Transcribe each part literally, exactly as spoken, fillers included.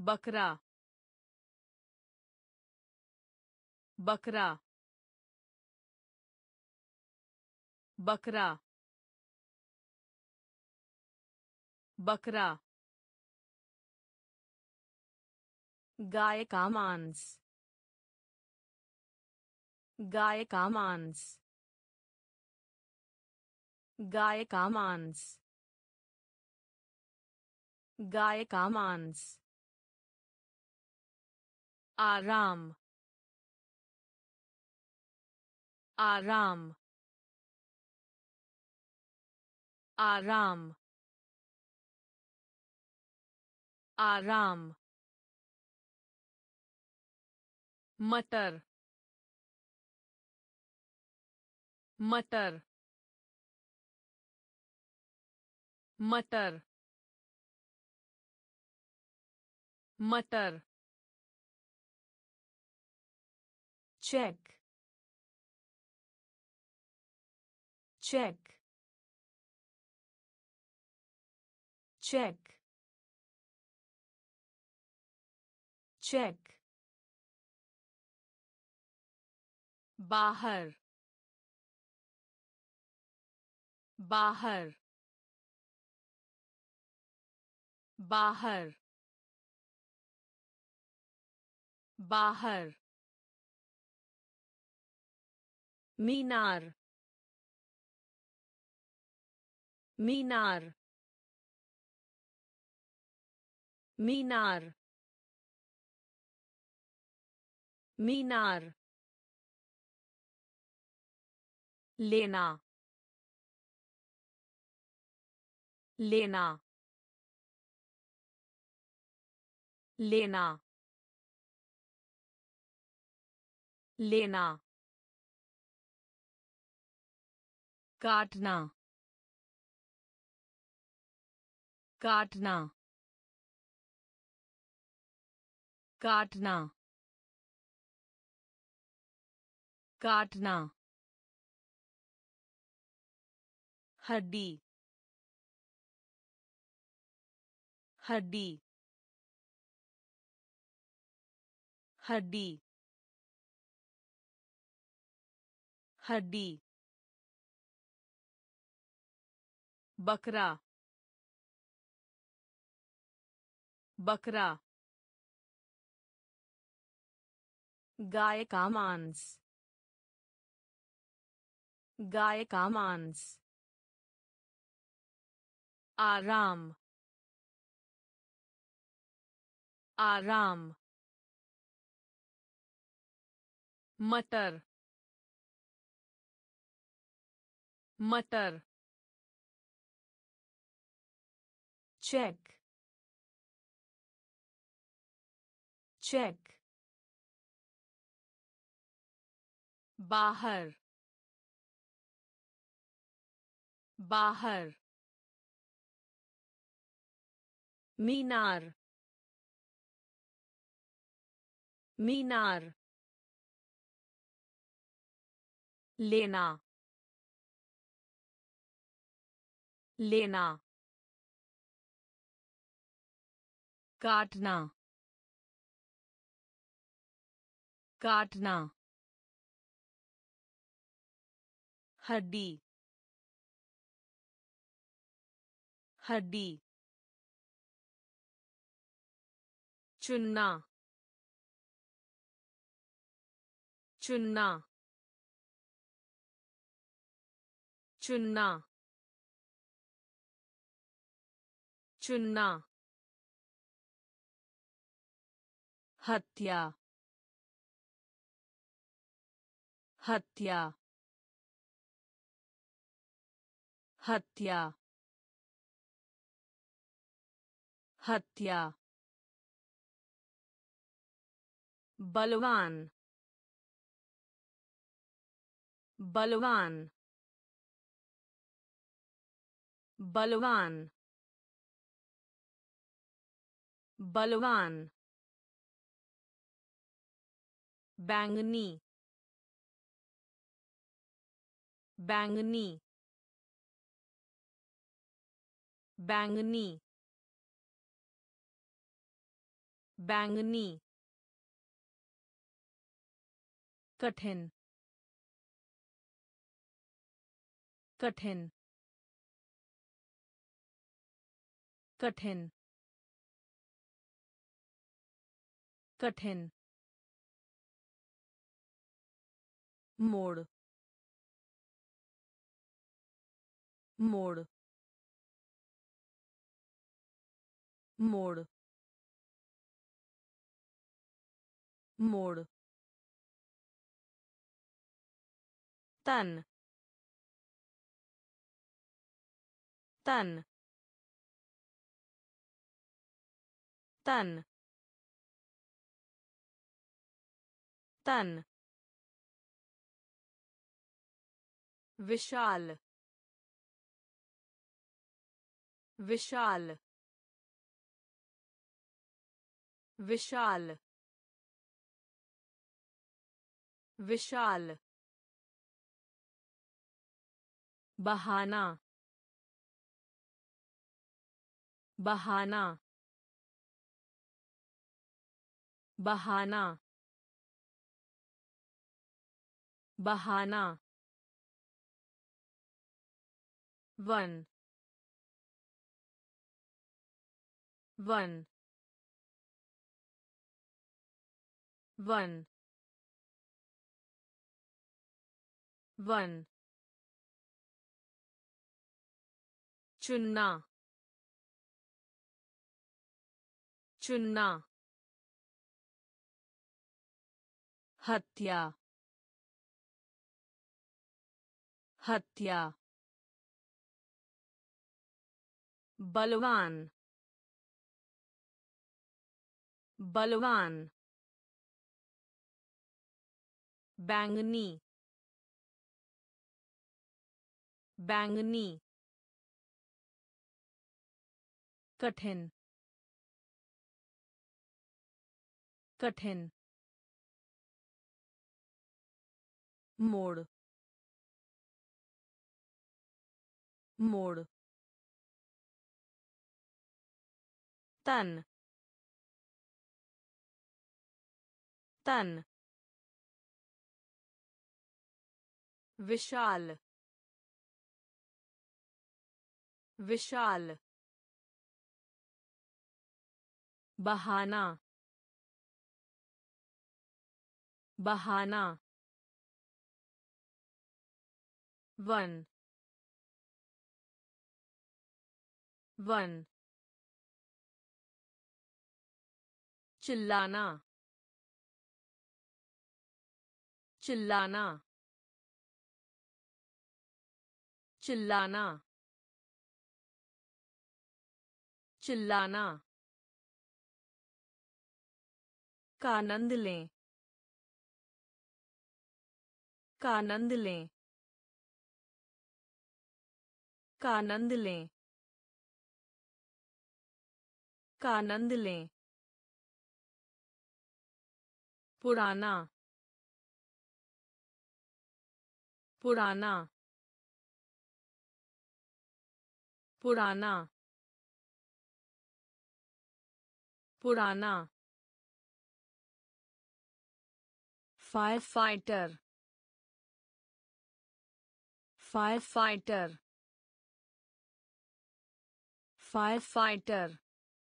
बकरा बकरा बकरा बकरा गाय का मांस गाय का मांस गाय का मांस गाय का मांस आराम आराम आराम आराम मटर मटर मटर मटर चेक चेक चेक चेक बाहर बाहर बाहर बाहर मीनार मीनार मीनार मीनार लेना लेना लेना लेना काटना काटना काटना काटना हड्डी हड्डी हड्डी हड्डी बकरा बकरा गाय का मांस गाय का मांस आराम आराम मटर मटर चेक चेक बाहर बाहर मीनार मीनार लेना लेना काटना काटना हड्डी हड्डी चुनना चुनना चुनना चुनना हत्या हत्या हत्या हत्या बलवान बलवान बलवान बलवान बैंगनी बैंगनी बैंगनी बैंगनी कठिन कठिन कठिन कठिन मोड़ मोड़ मोड़ मोड़ तन तन तन तन विशाल विशाल विशाल विशाल बहाना बहाना बहाना बहाना वन वन वन वन चुनना चुनना हत्या हत्या बलवान बलवान बैंगनी बैंगनी कठिन कठिन मोड़ मोड़ तन तन विशाल विशाल बहाना बहाना वन वन चिल्लाना चिल्लाना चिल्लाना चिल्लाना का आनंद लें का आनंद लें का आनंद लें का आनंद लें पुराना पुराना पुराना पुराना fire fighter fire fighter fire fighter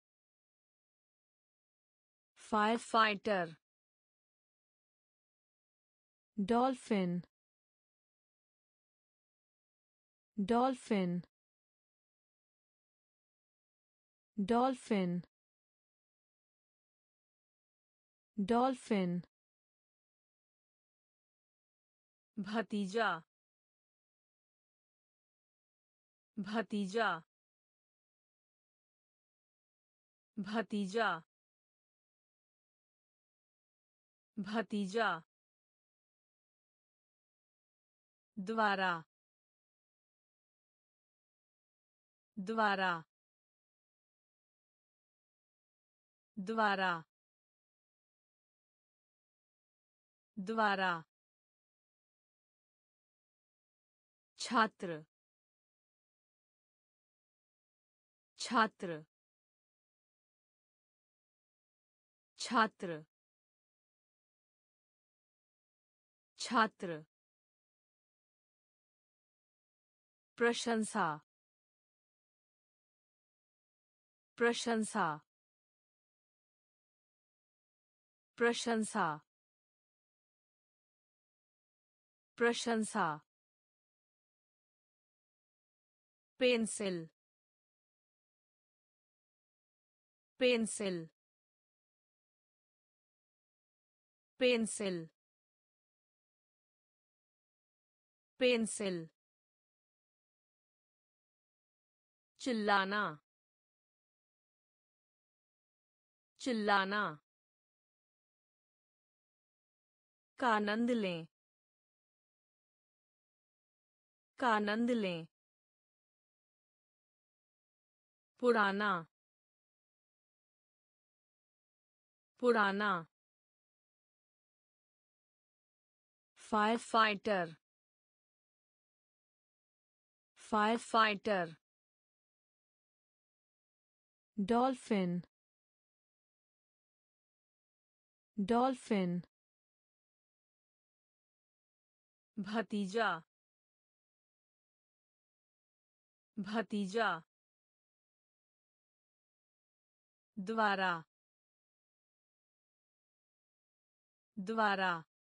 fire fighter dolphin dolphin dolphin dolphin भतीजा भतीजा भतीजा भतीजा द्वारा द्वारा द्वारा द्वारा छात्र छात्र छात्र छात्र प्रशंसा प्रशंसा प्रशंसा प्रशंसा पेंसिल पेंसिल पेंसिल पेंसिल चिल्लाना चिल्लाना का आनंद लें का आनंद लें पुराना पुराना fire fighter fire fighter dolphin dolphin भतीजा भतीजा द्वारा द्वारा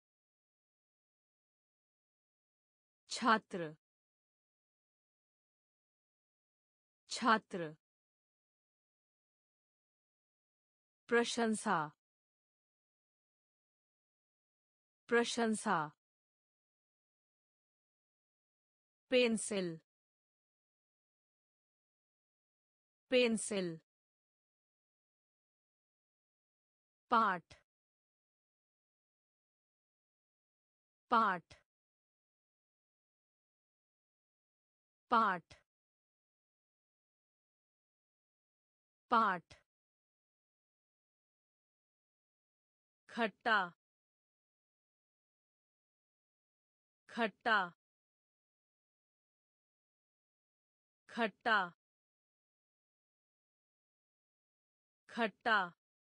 छात्र छात्र प्रशंसा प्रशंसा पेंसिल पेंसिल पाठ पाठ पाठ पाठ खट्टा खट्टा खट्टा खट्टा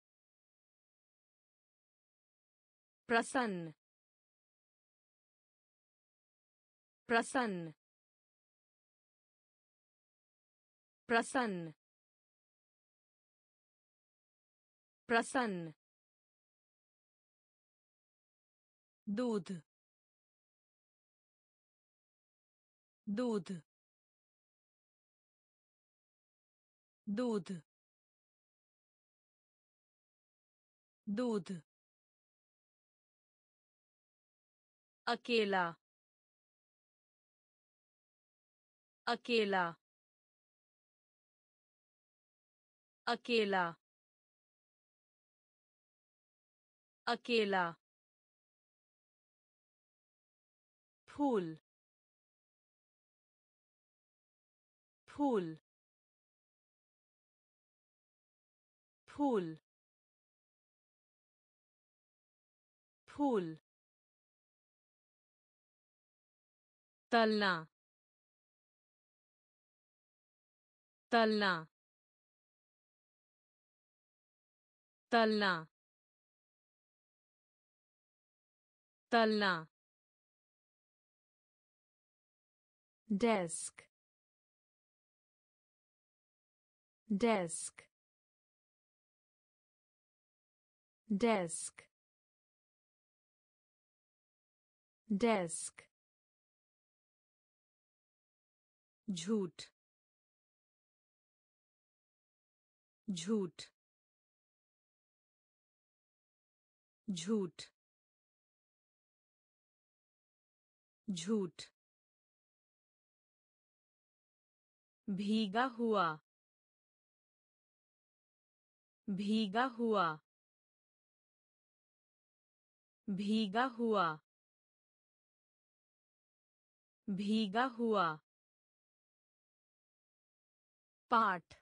प्रसन्न प्रसन्न प्रसन्न प्रसन्न दूध दूध दूध दूध अकेला अकेला अकेला अकेला फूल फूल फूल फूल तलना तलना तलना तलना डेस्क डेस्क डेस्क डेस्क झूठ झूठ झूठ झूठ भीगा हुआ भीगा हुआ भीगा हुआ भीगा हुआ पाठ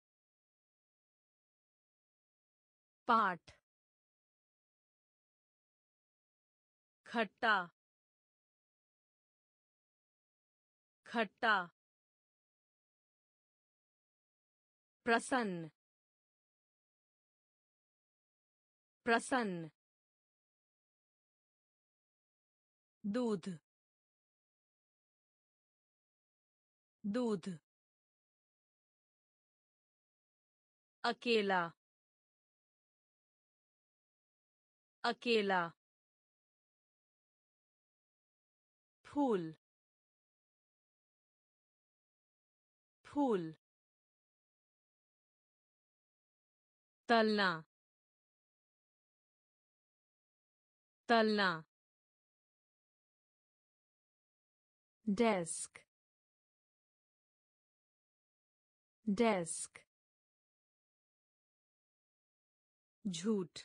पाठ खट्टा खट्टा प्रसन्न प्रसन्न दूध दूध अकेला अकेला फूल फूल तलना तलना डेस्क डेस्क झूठ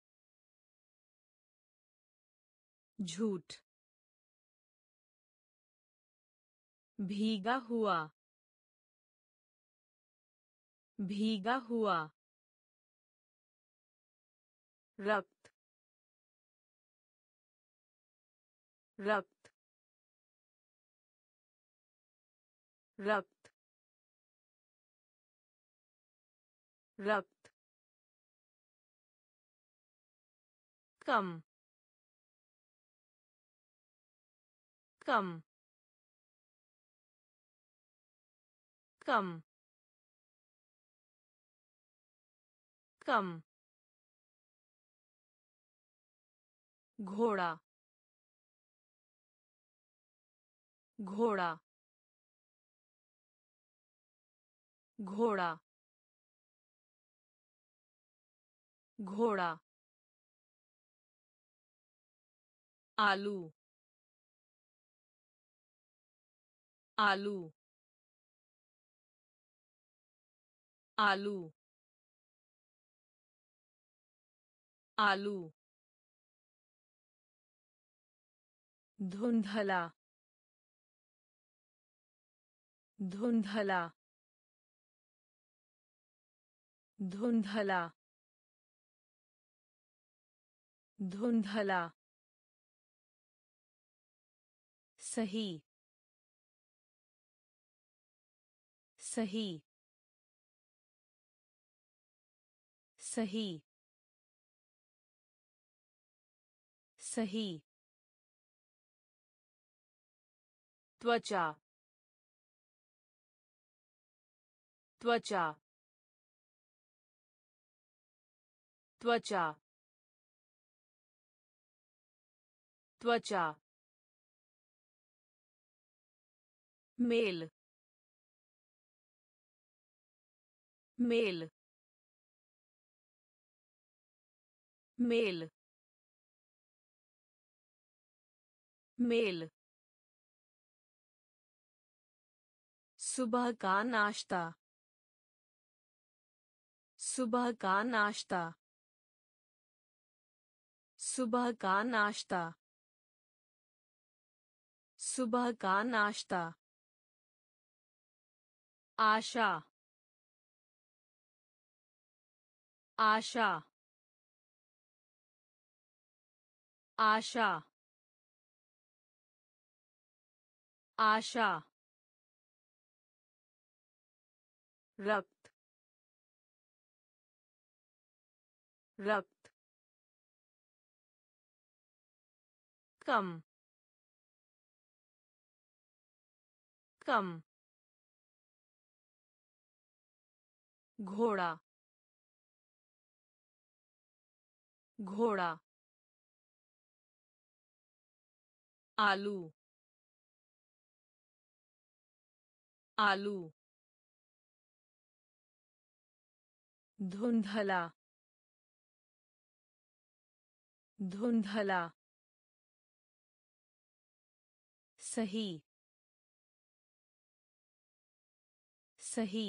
झूठ भीगा हुआ भीगा हुआ रक्त रक्त रक्त रक्त कम कम कम कम घोड़ा घोड़ा घोड़ा घोड़ा आलू आलू आलू आलू धुंधला धुंधला धुंधला धुंधला सही सही सही सही त्वचा त्वचा त्वचा त्वचा मेल मेल मेल मेल सुबह का नाश्ता सुबह का नाश्ता सुबह का नाश्ता सुबह का नाश्ता आशा आशा आशा आशा रक्त रक्त कम कम घोड़ा घोड़ा आलू आलू धुंधला धुंधला सही सही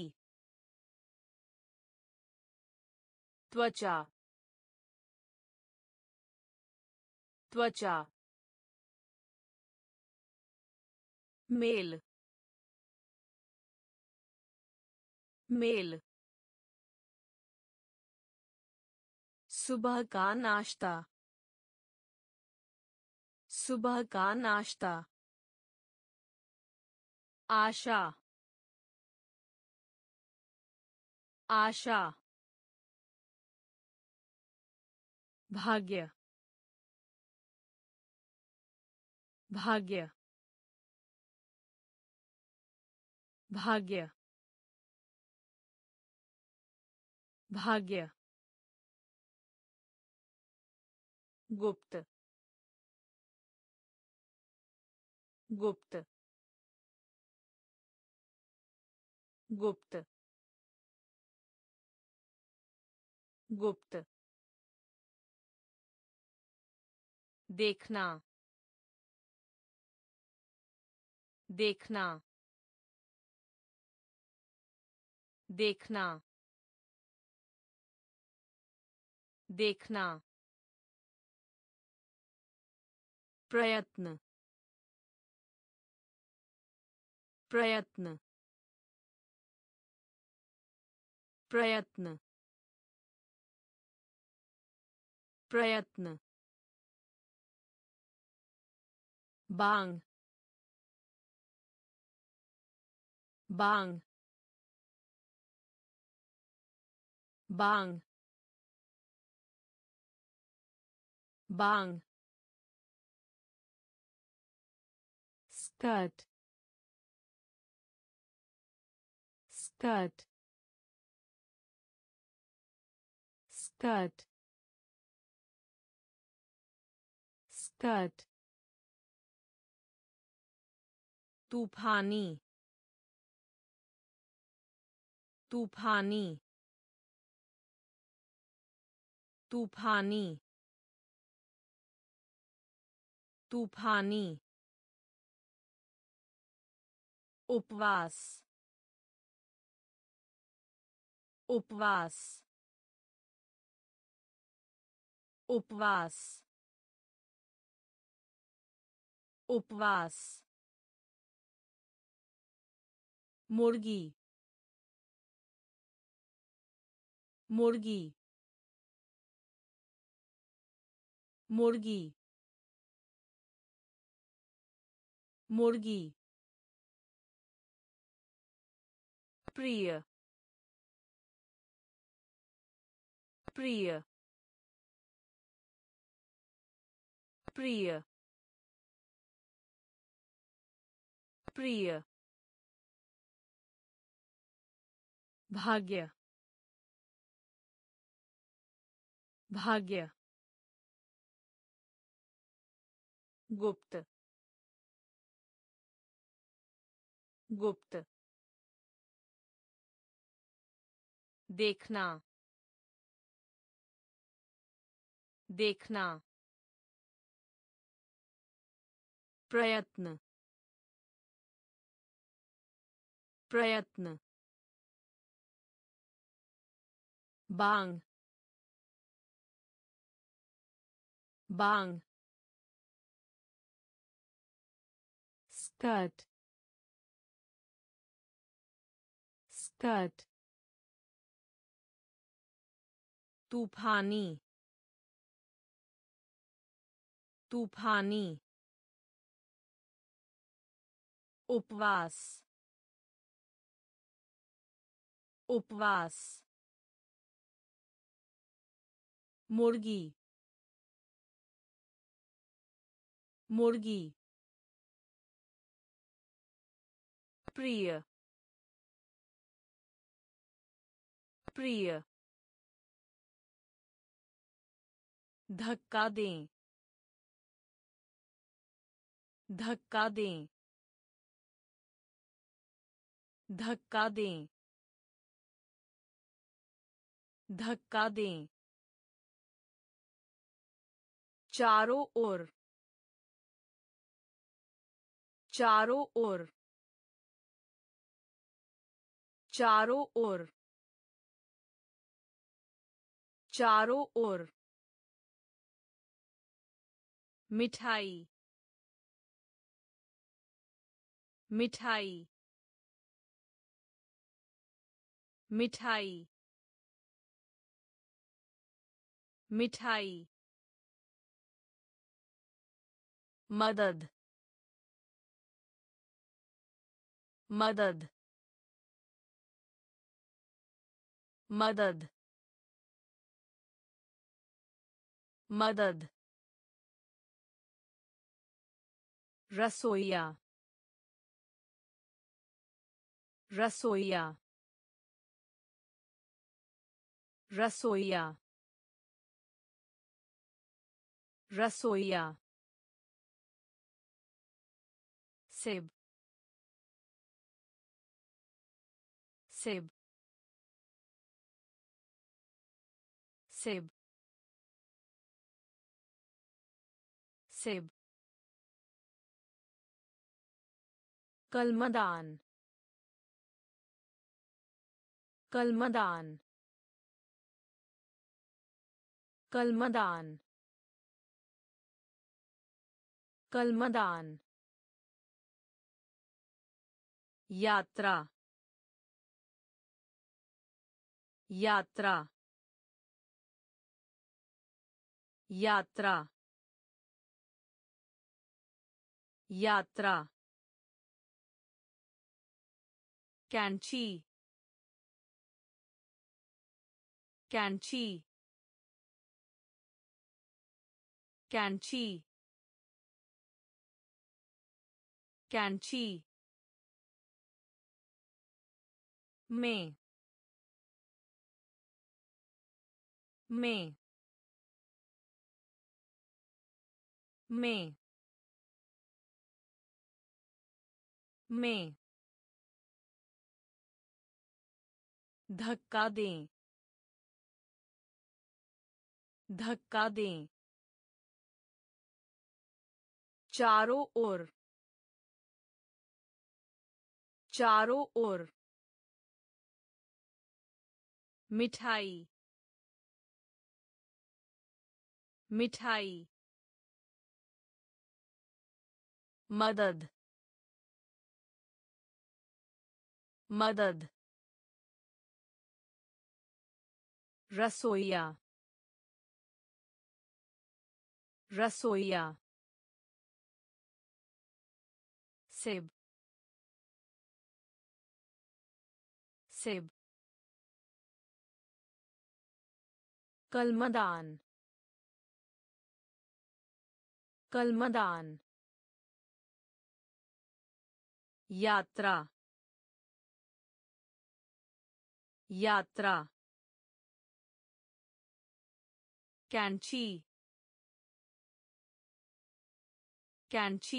त्वचा त्वचा मेल मेल सुबह का नाश्ता सुबह का नाश्ता आशा आशा भाग्य भाग्य भाग्य भाग्य गुप्त गुप्त गुप्त गुप्त देखना देखना देखना देखना प्रयत्न प्रयत्न प्रयत्न प्रयत्न बांग बांग बांग बांग स्कर्ट स्कर्ट स्कर्ट स्कर्ट तूफानी तूफानी तूफानी तूफानी उपवास उपवास उपवास उपवास मुर्गी मुर्गी मुर्गी मुर्गी प्रिय प्रिय प्रिय प्रिय भाग्य भाग्य गुप्त गुप्त देखना देखना प्रयत्न प्रयत्न बांग बांग स्कर्ट स्कर्ट तूफानी तूफानी उपवास उपवास मुर्गी मुर्गी प्रिय प्रिय धक्का दें धक्का दें धक्का दें धक्का दें चारों ओर चारों ओर चारों ओर चारों ओर मिठाई मिठाई मिठाई मिठाई मदद मदद मदद मदद रसोइया रसोइया रसोइया रसोइया सेब सेब सेब सेब कलमदान कलमदान कलमदान कलमदान यात्रा यात्रा यात्रा यात्रा कैंची कैंची कैंची कैंची में में में में धक्का दें धक्का दें चारों ओर चारों ओर मिठाई मिठाई मदद मदद रसोइया रसोइया सेब सेब कलमदान कलमदान यात्रा यात्रा कैंची कैंची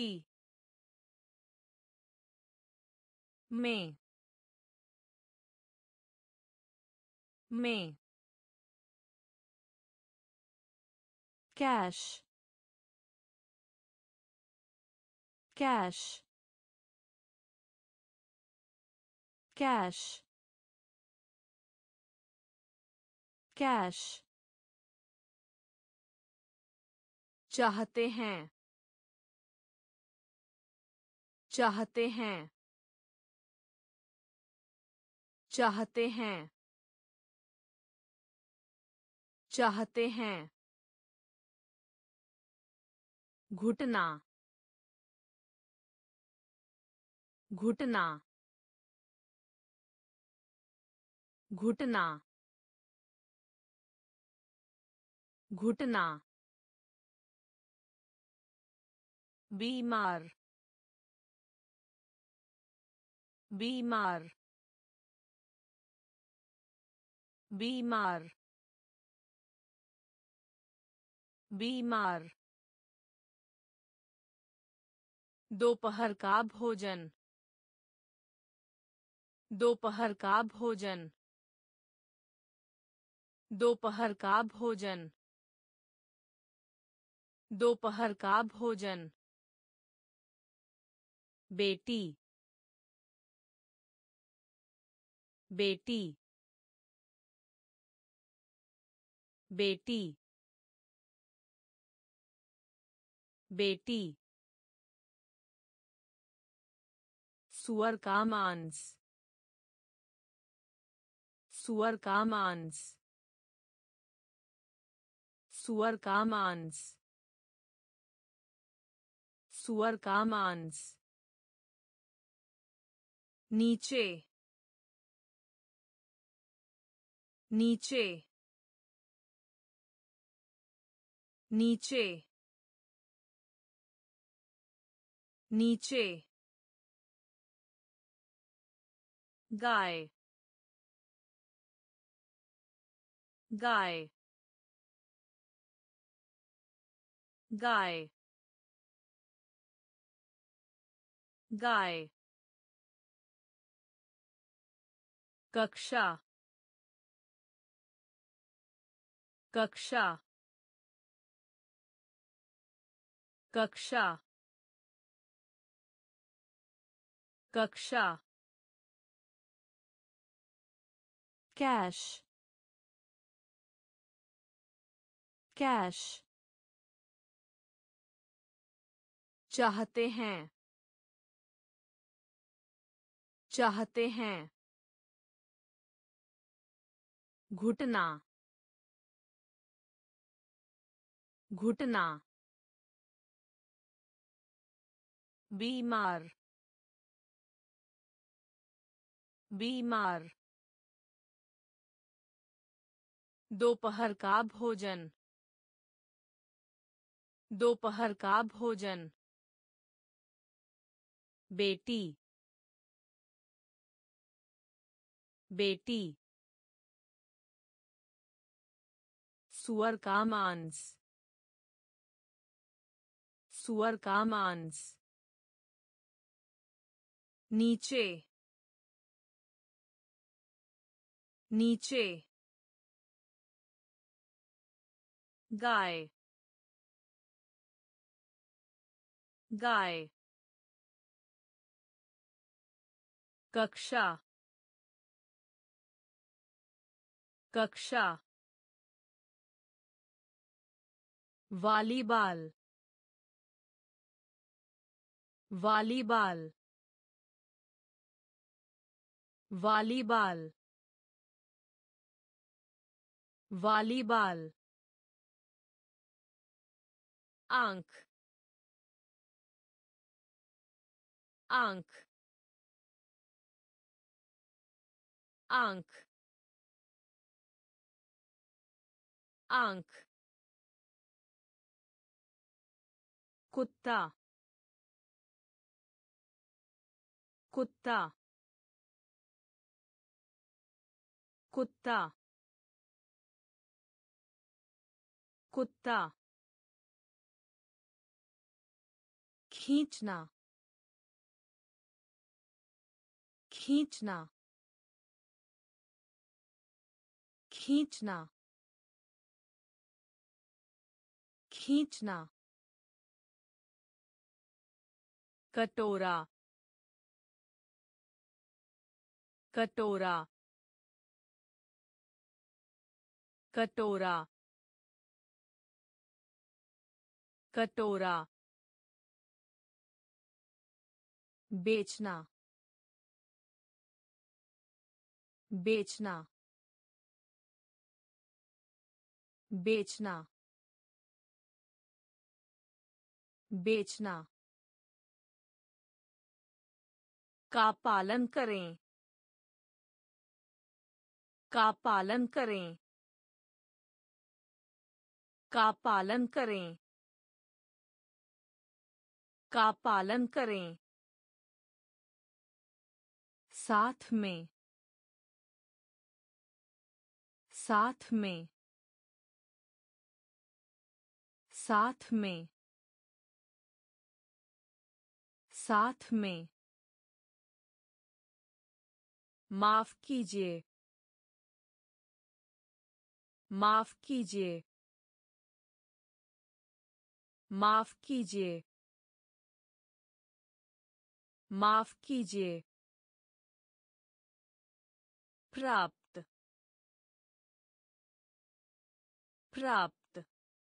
में में कैश कैश कैश कैश चाहते हैं चाहते हैं चाहते हैं चाहते हैं घुटना घुटना घुटना घुटना बीमार बीमार बीमार बीमार दोपहर का भोजन दोपहर का भोजन दोपहर का भोजन दोपहर का भोजन बेटी बेटी बेटी बेटी सुअर का मांस सुअर का मांस सुअर का मांस सुअर का मांस नीचे नीचे नीचे नीचे गाय गाय गाय गाय कक्षा कक्षा कक्षा कक्षा कैश कैश चाहते हैं चाहते हैं घुटना घुटना बीमार बीमार दोपहर का भोजन दोपहर का भोजन बेटी बेटी सुअर का मांस सुअर का मांस नीचे नीचे गाय गाय कक्षा कक्षा वॉलीबॉल वॉलीबॉल वॉलीबॉल वॉलीबॉल आंख आंख आंख आंख कुत्ता कुत्ता कुत्ता कुत्ता खींचना खींचना खींचना खींचना कटोरा कटोरा कटोरा कटोरा बेचना बेचना बेचना बेचना का पालन करें का पालन करें का पालन करें का पालन करें साथ में साथ में साथ में साथ में माफ कीजिए माफ कीजिए माफ कीजिए माफ कीजिए प्राप्त प्राप्त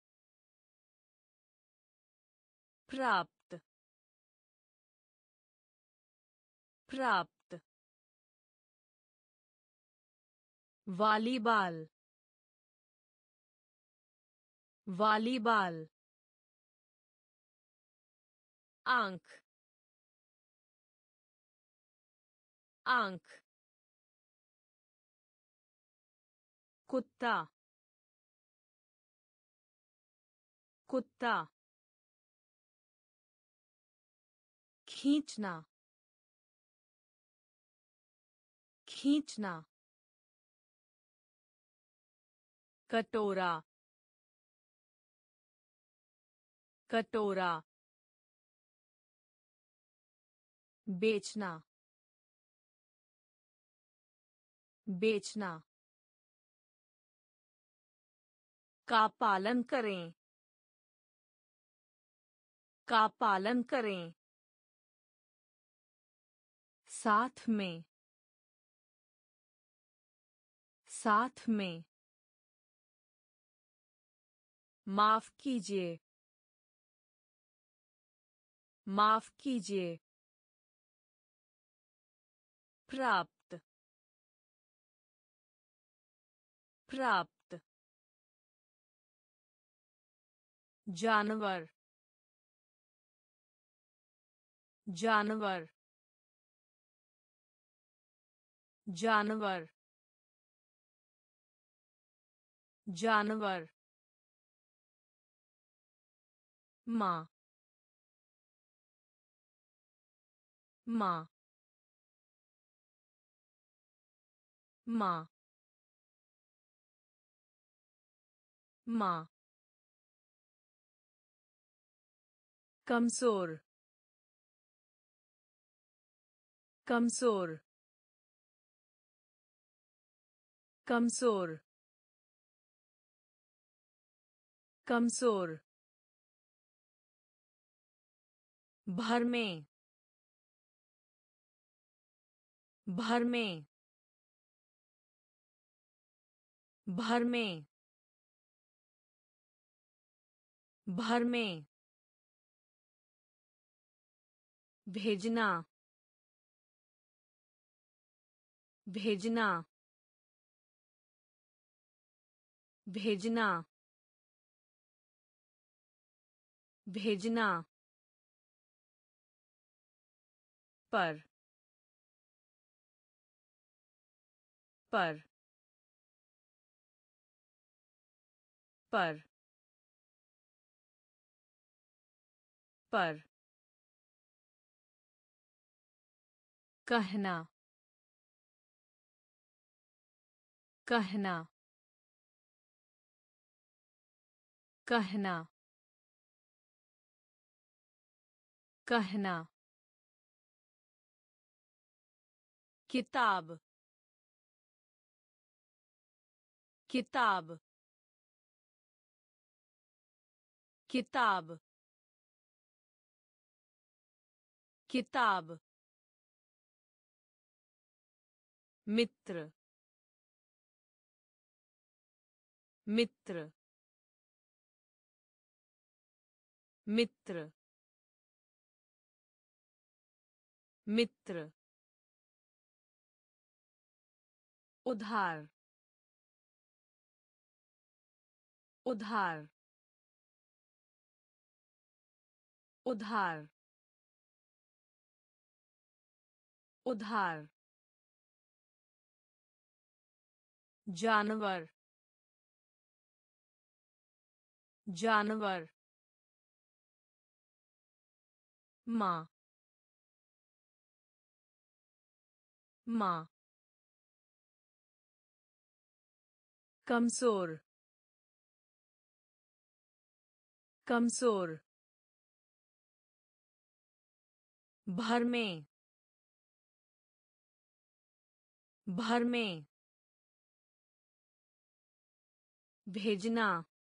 प्राप्त प्राप्त वॉलीबॉल वॉलीबॉल आंख आंख कुत्ता कुत्ता खींचना खींचना कटोरा कटोरा बेचना बेचना का पालन करें का पालन करें साथ में साथ में माफ कीजिए माफ कीजिए प्राप्त प्राप्त जानवर जानवर जानवर जानवर माँ माँ माँ माँ कमजोर कमजोर कमजोर कमजोर भर में भर में भर में भर में भेजना भेजना भेजना भेजना पर पर पर पर कहना कहना कहना कहना किताब किताब किताब किताब मित्र मित्र मित्र मित्र उधार उधार उधार उधार जानवर जानवर माँ माँ कमजोर कमजोर भर में भर में भेजना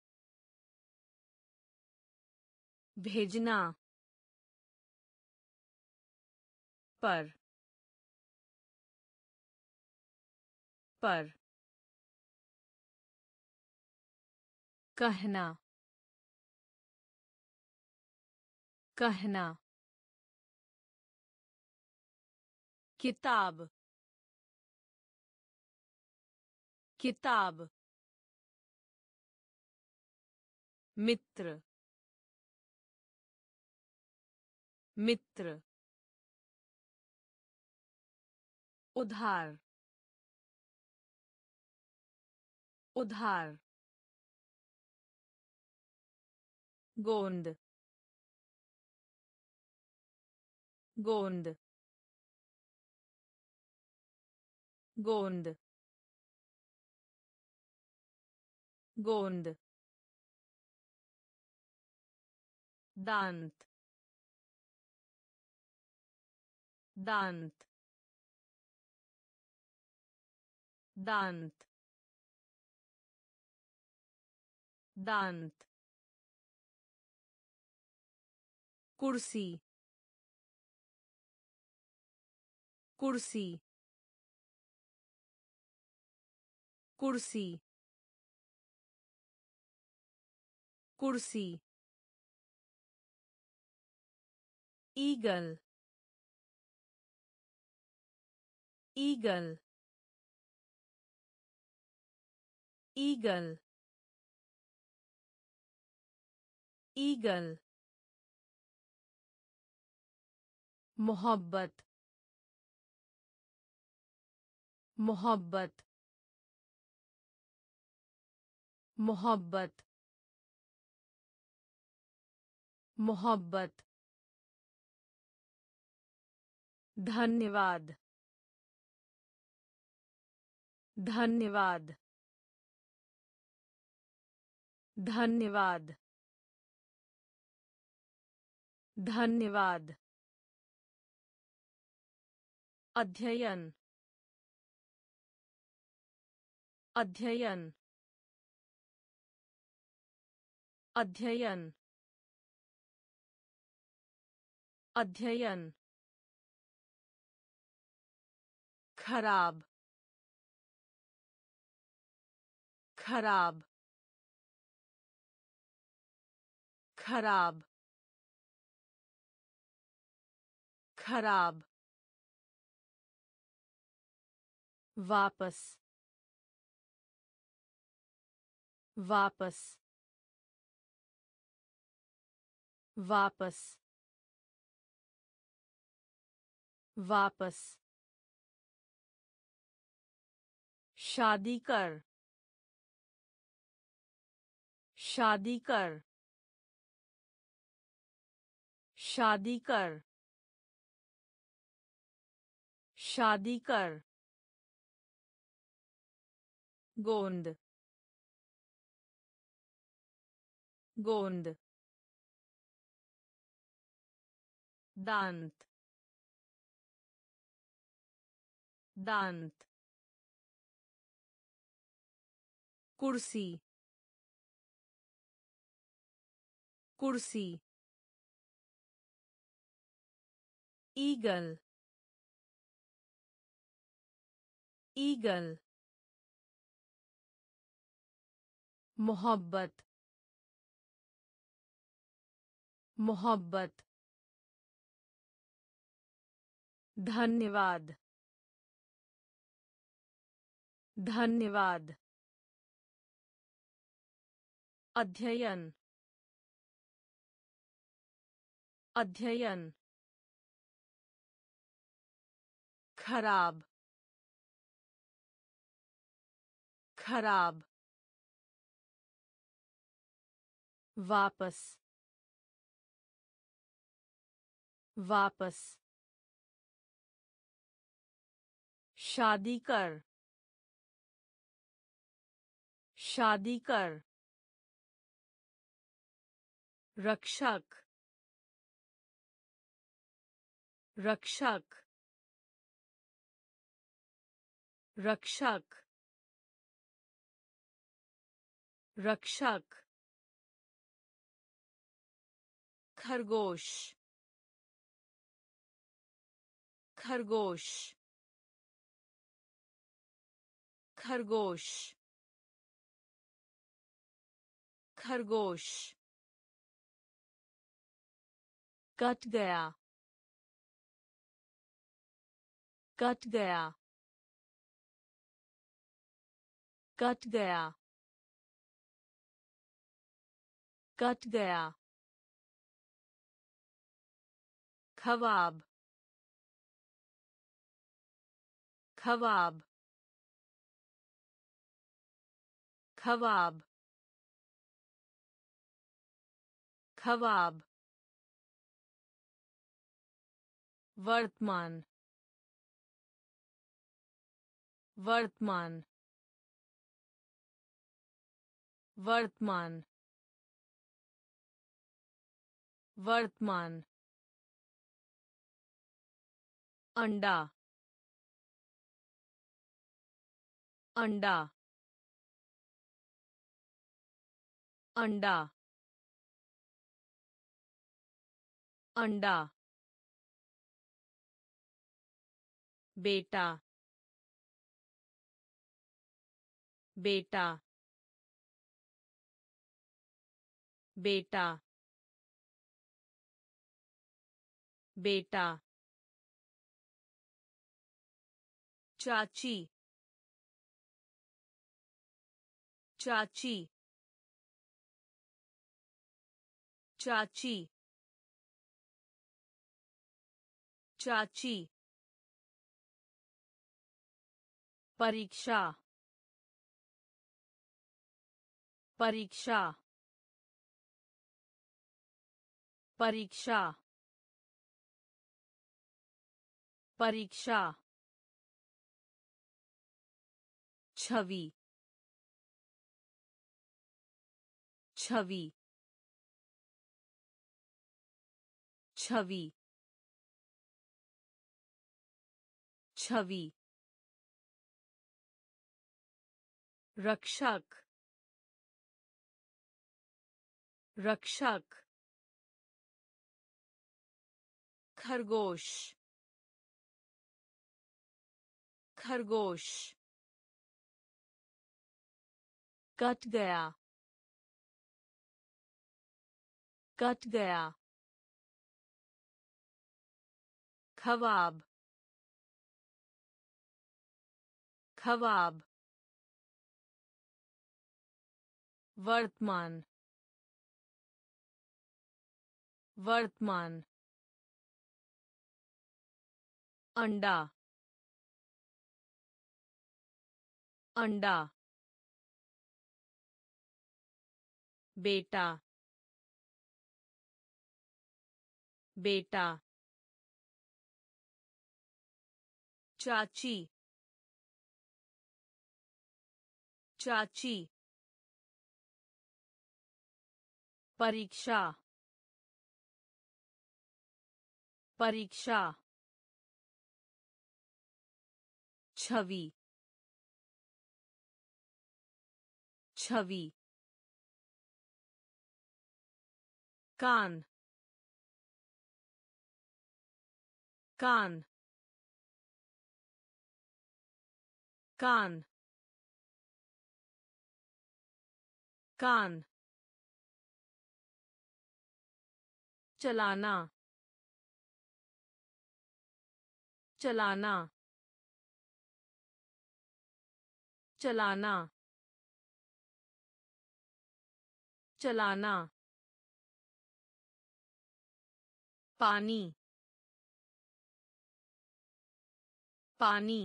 भेजना पर पर कहना कहना किताब किताब मित्र मित्र उधार उधार गोंद गोंद गोंद गोंद दांत दांत दांत दांत कुर्सी कुर्सी कुर्सी कुर्सी ईगल ईगल ईगल ईगल मोहब्बत मोहब्बत मोहब्बत मोहब्बत धन्यवाद धन्यवाद धन्यवाद धन्यवाद अध्ययन अध्ययन अध्ययन अध्ययन खराब खराब खराब खराब वापस वापस वापस वापस शादी कर शादी कर शादी कर शादी कर गोंद गोंद दांत दांत कुर्सी कुर्सी ईगल ईगल मोहब्बत मोहब्बत धन्यवाद धन्यवाद अध्ययन अध्ययन खराब खराब वापस वापस शादी कर शादी कर रक्षक रक्षक रक्षक रक्षक खरगोश खरगोश खरगोश खरगोश कट गया कट गया कट गया कट गया ख्वाब ख्वाब ख्वाब ख्वाब वर्तमान वर्तमान वर्तमान वर्तमान अंडा अंडा अंडा अंडा बेटा बेटा बेटा बेटा चाची चाची चाची चाची परीक्षा परीक्षा परीक्षा परीक्षा छवि छवि छवि छवि रक्षक रक्षक खरगोश खरगोश कट गया कट गया ख्वाब ख्वाब वर्तमान वर्तमान अंडा अंडा बेटा बेटा चाची चाची परीक्षा परीक्षा छवि छवि कान कान कान कान चलाना चलाना चलाना चलाना पानी पानी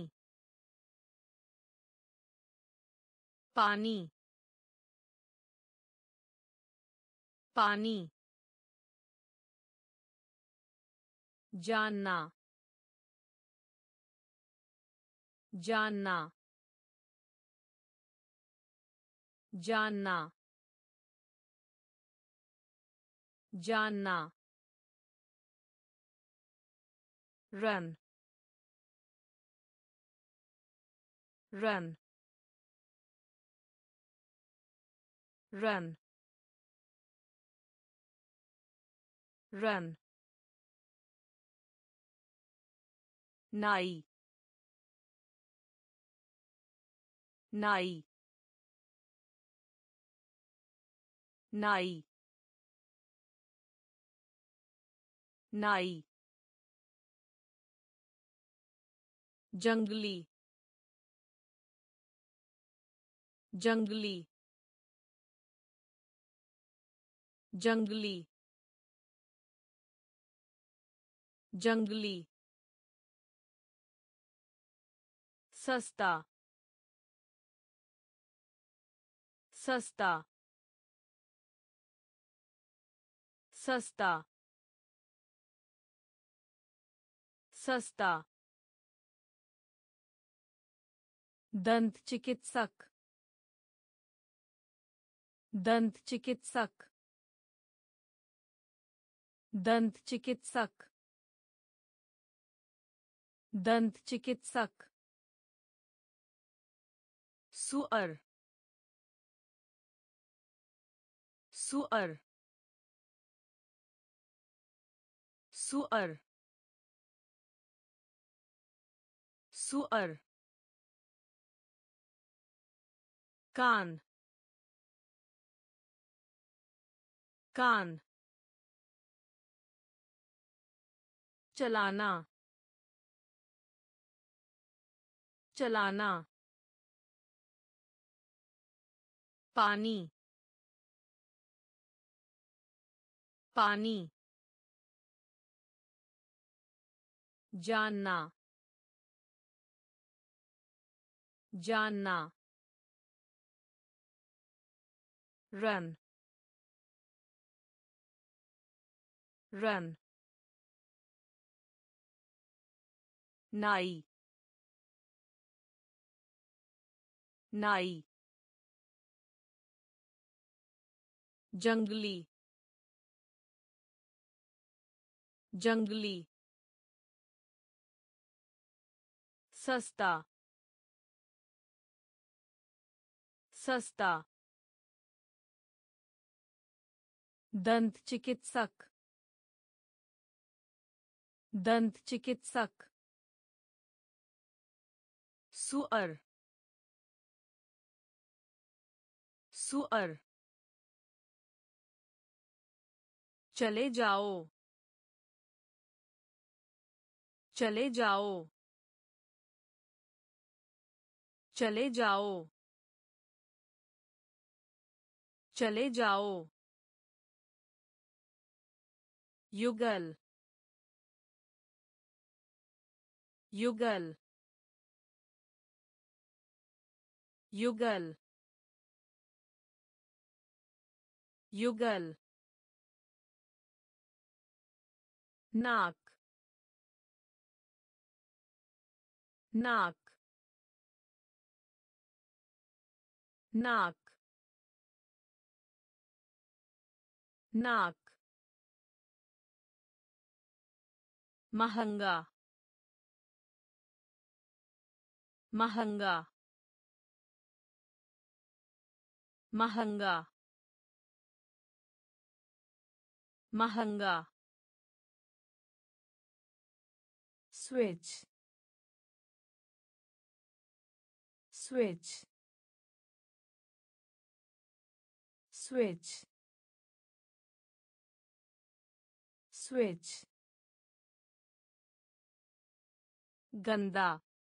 पानी पानी जानना जानना जानना जानना रन रन रन रन नाई नाई नाई नाई जंगली जंगली जंगली जंगली सस्ता सस्ता सस्ता सस्ता दंत चिकित्सक दंत चिकित्सक दंत चिकित्सक दंत चिकित्सक सुअर सुअर सुअर सुअर कान कान चलाना चलाना पानी पानी जानना जानना रन रन नाई नाई जंगली जंगली सस्ता सस्ता दंत चिकित्सक दंत चिकित्सक सुअर सुअर चले जाओ चले जाओ चले जाओ चले जाओ युगल युगल युगल युगल नाक नाक नाक नाक महंगा महंगा महंगा महंगा स्विच स्विच स्विच स्विच गंदा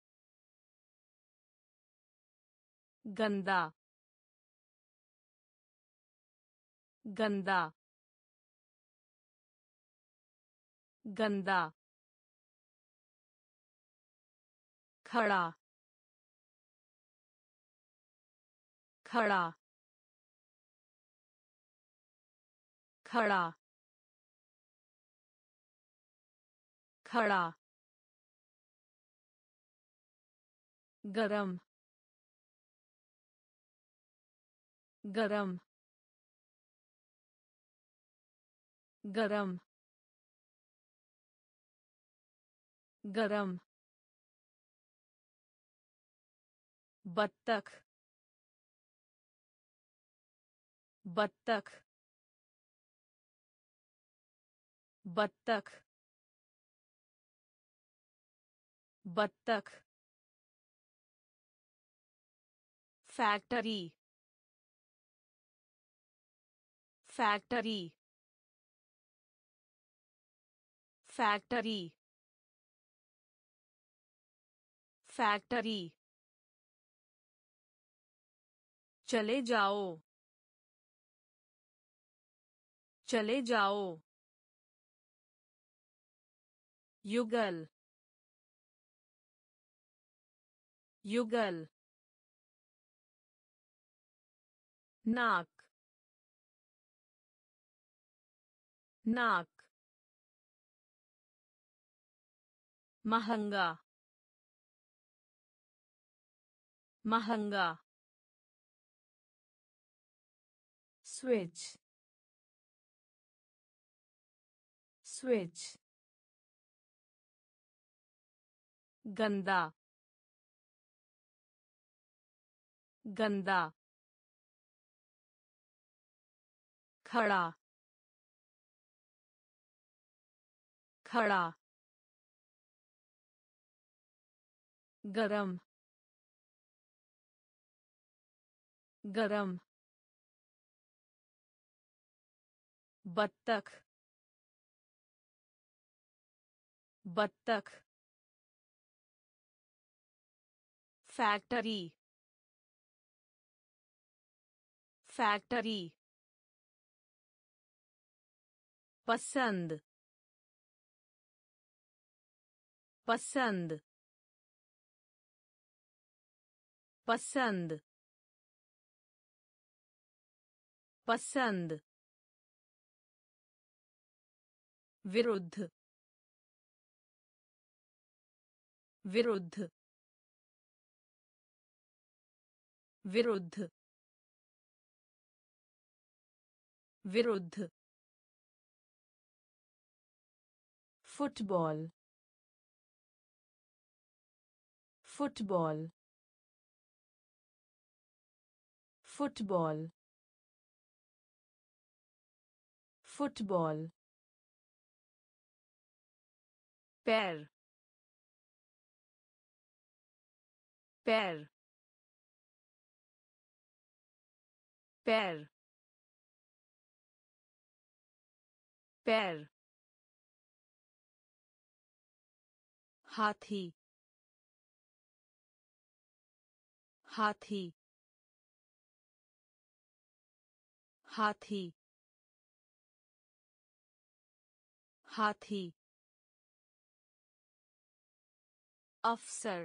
गंदा गंदा गंदा खड़ा खड़ा खड़ा खड़ा गरम गरम गरम गरम बत्तख बत्तख बत्तख बत्तख फैक्ट्री फैक्ट्री फैक्ट्री फैक्ट्री चले जाओ चले जाओ युगल युगल नाक नाक महंगा महंगा switch switch गंदा गंदा खड़ा खड़ा गरम गरम बत्तख बत्तख फैक्ट्री फैक्ट्री पसंद पसंद पसंद पसंद विरुद्ध विरुद्ध विरुद्ध विरुद्ध football football football football पैर पैर पैर पैर हाथी हाथी हाथी हाथी अफसर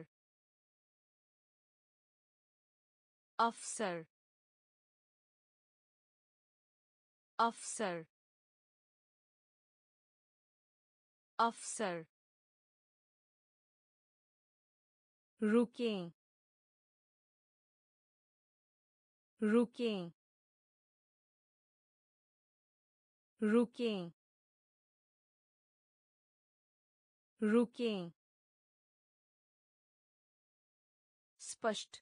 अफसर अफसर अफसर रुकें रुकें रुकें रुकें स्पष्ट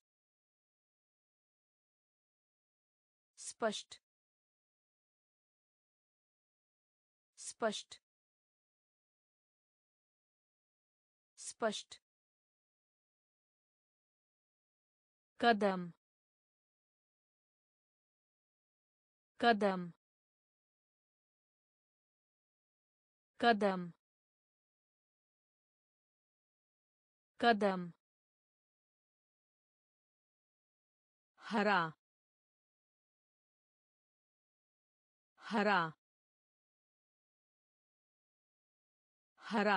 स्पष्ट स्पष्ट स्पष्ट कदम कदम कदम कदम हरा हरा हरा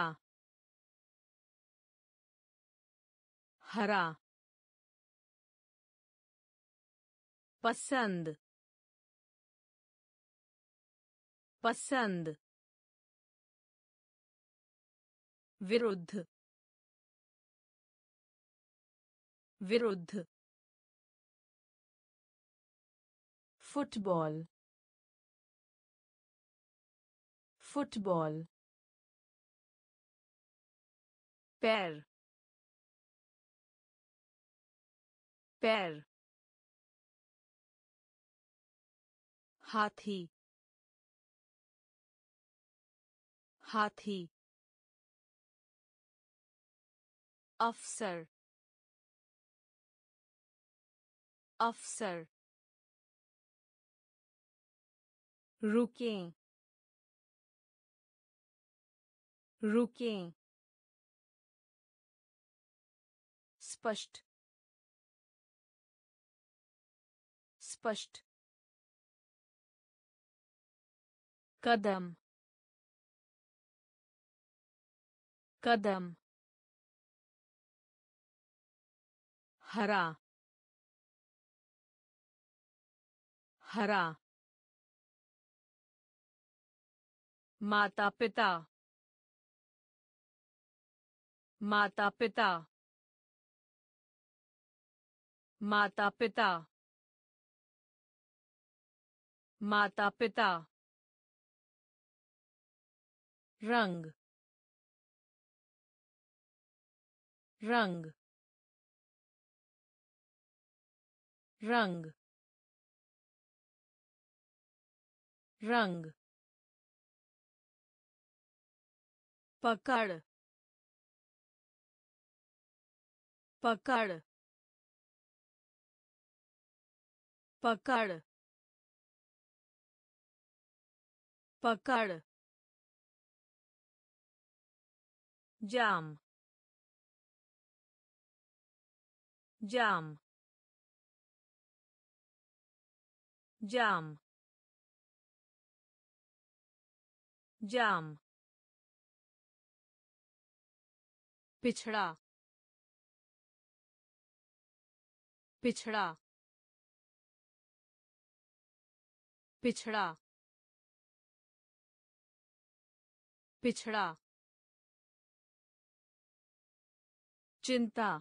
हरा पसंद पसंद विरुद्ध विरुद्ध football football पैर पैर हाथी हाथी अफसर अफसर रुकें रुकें स्पष्ट स्पष्ट कदम कदम हरा हरा माता पिता माता पिता माता पिता माता पिता रंग रंग रंग रंग पकड़ पकड़ पकड़ पकड़ जाम जाम जाम जाम पिछड़ा पिछड़ा पिछड़ा पिछड़ा चिंता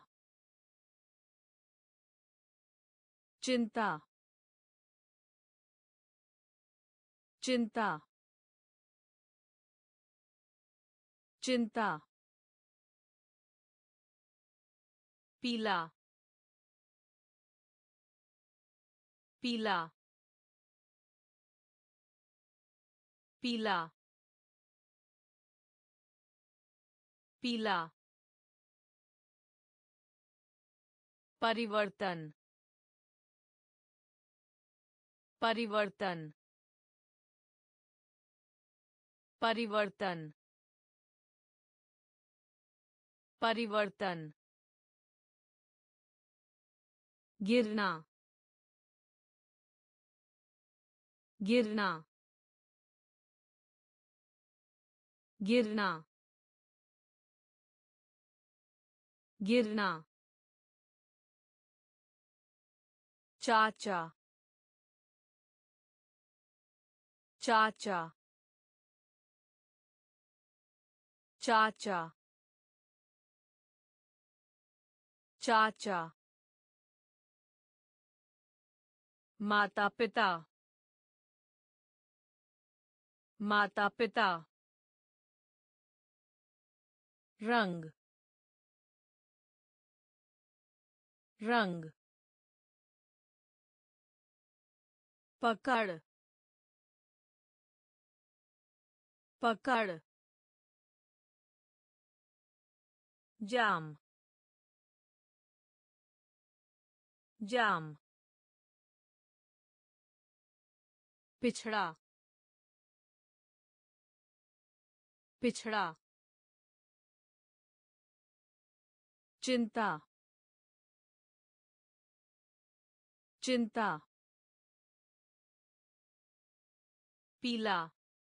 चिंता चिंता चिंता पीला पीला पीला पीला परिवर्तन परिवर्तन परिवर्तन परिवर्तन गिरना गिरना गिरना गिरना चाचा चाचा चाचा चाचा माता पिता माता पिता रंग रंग पकड़ पकड़ जाम जाम पिछड़ा पिछड़ा चिंता चिंता पीला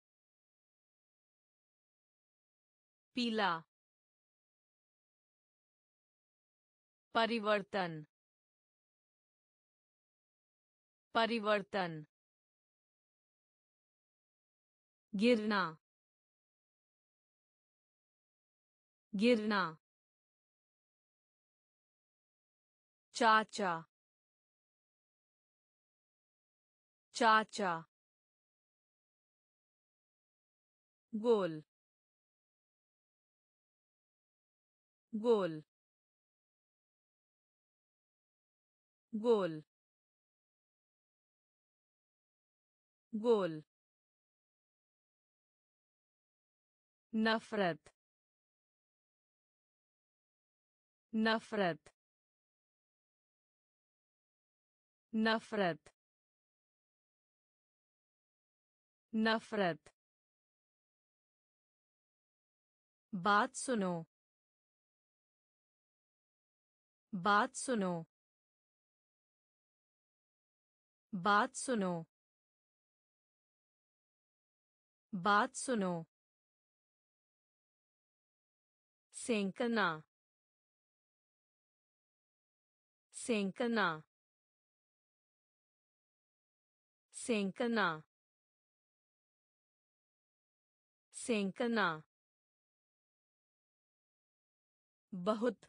पीला परिवर्तन परिवर्तन गिरना गिरना चाचा चाचा गोल गोल गोल गोल नफरत नफरत नफरत नफरत बात सुनो बात सुनो बात सुनो बात सुनो सेंकना सेंकना सेंकना सेंकना बहुत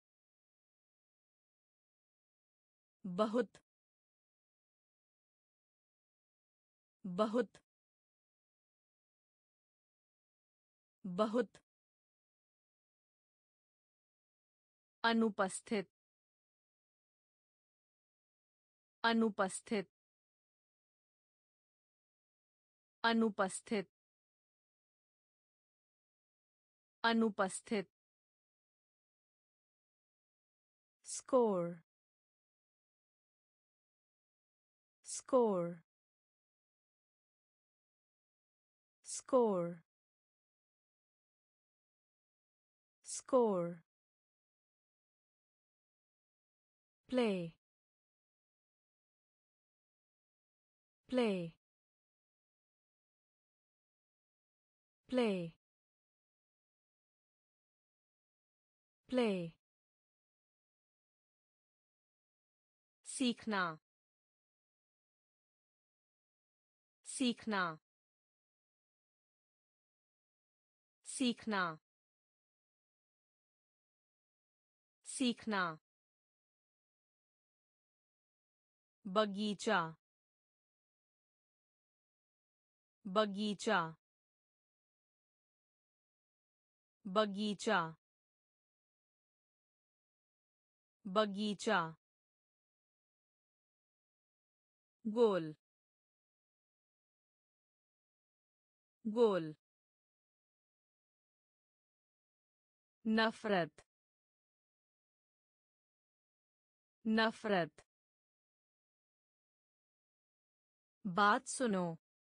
बहुत बहुत बहुत अनुपस्थित अनुपस्थित अनुपस्थित अनुपस्थित score score score score play play play play सीखना सीखना सीखना सीखना बगीचा बगीचा बगीचा बगीचा गोल गोल नफरत नफरत बात सुनो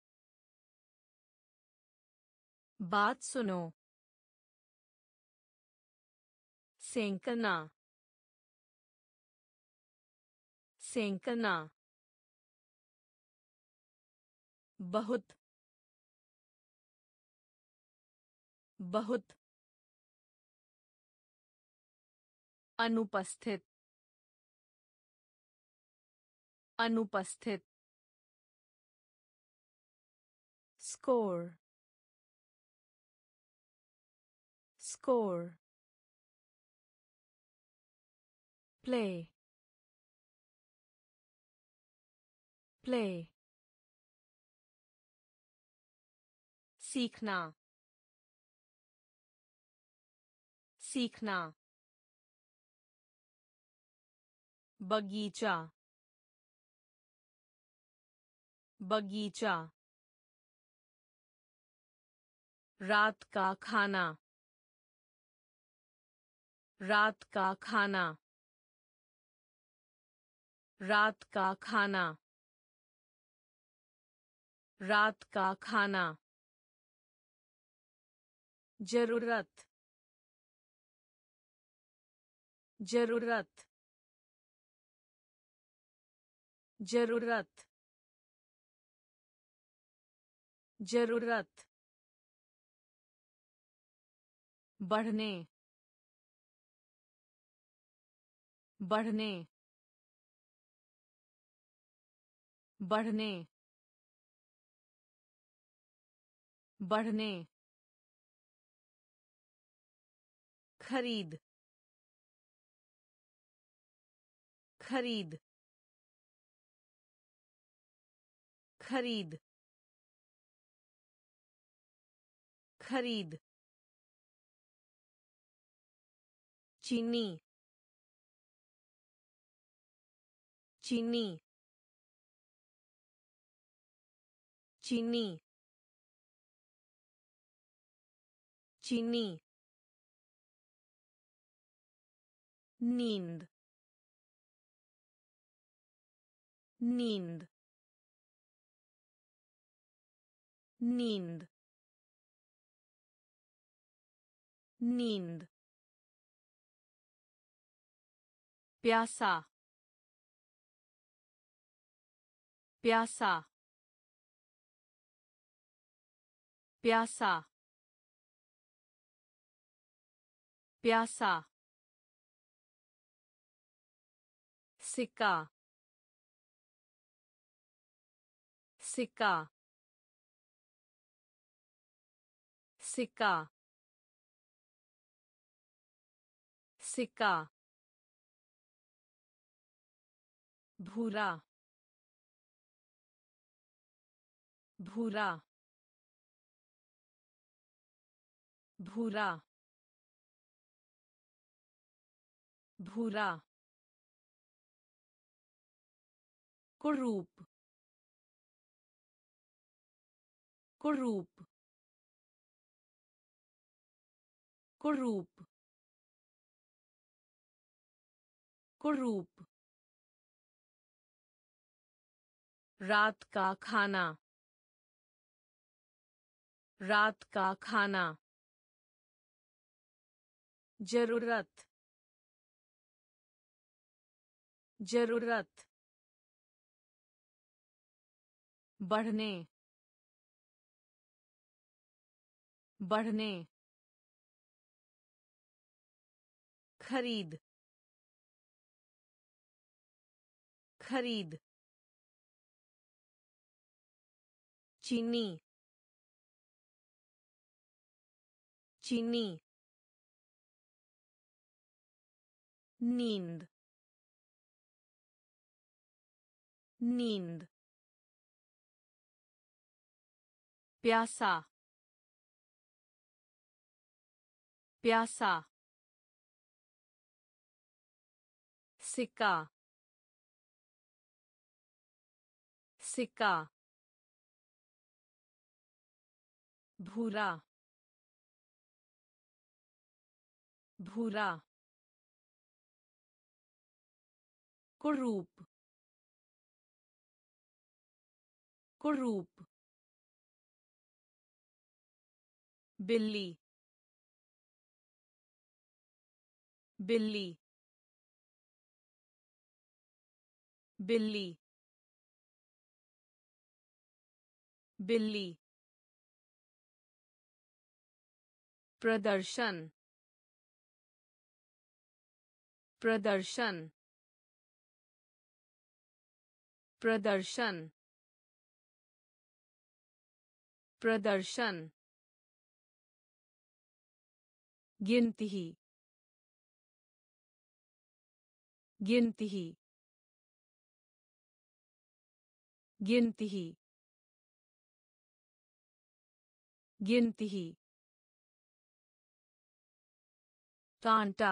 बात सुनो सेंकना सेंकना बहुत बहुत अनुपस्थित अनुपस्थित score score play play सीखना सीखना बगीचा बगीचा रात का खाना रात का खाना रात का खाना रात का खाना जरूरत जरूरत जरूरत जरूरत बढ़ने बढ़ने बढ़ने बढ़ने खरीद खरीद खरीद खरीद चीनी चीनी चीनी चीनी नींद नींद नींद नींद प्यासा प्यासा प्यासा प्यासा सिक्का सिक्का सिक्का सिक्का भूरा भूरा भूरा भूरा कुरूप कुरूप कुरूप कुरूप रात का खाना रात का खाना जरूरत जरूरत बढ़ने बढ़ने खरीद खरीद चीनी चीनी नींद नींद प्यासा प्यासा सिक्का सिक्का भूरा भूरा कुरूप कुरूप बिल्ली बिल्ली बिल्ली बिल्ली प्रदर्शन प्रदर्शन प्रदर्शन प्रदर्शन गिनती गिनती गिनती गिनती कांटा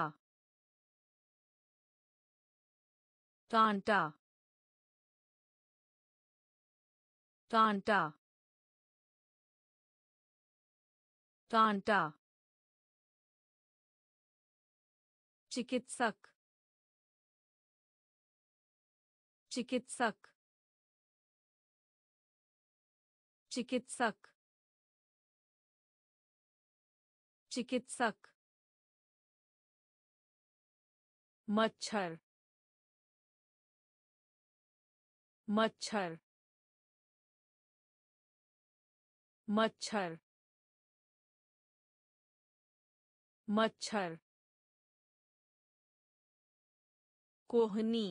कांटा कांटा कांटा चिकित्सक चिकित्सक चिकित्सक चिकित्सक मच्छर मच्छर मच्छर मच्छर कोहनी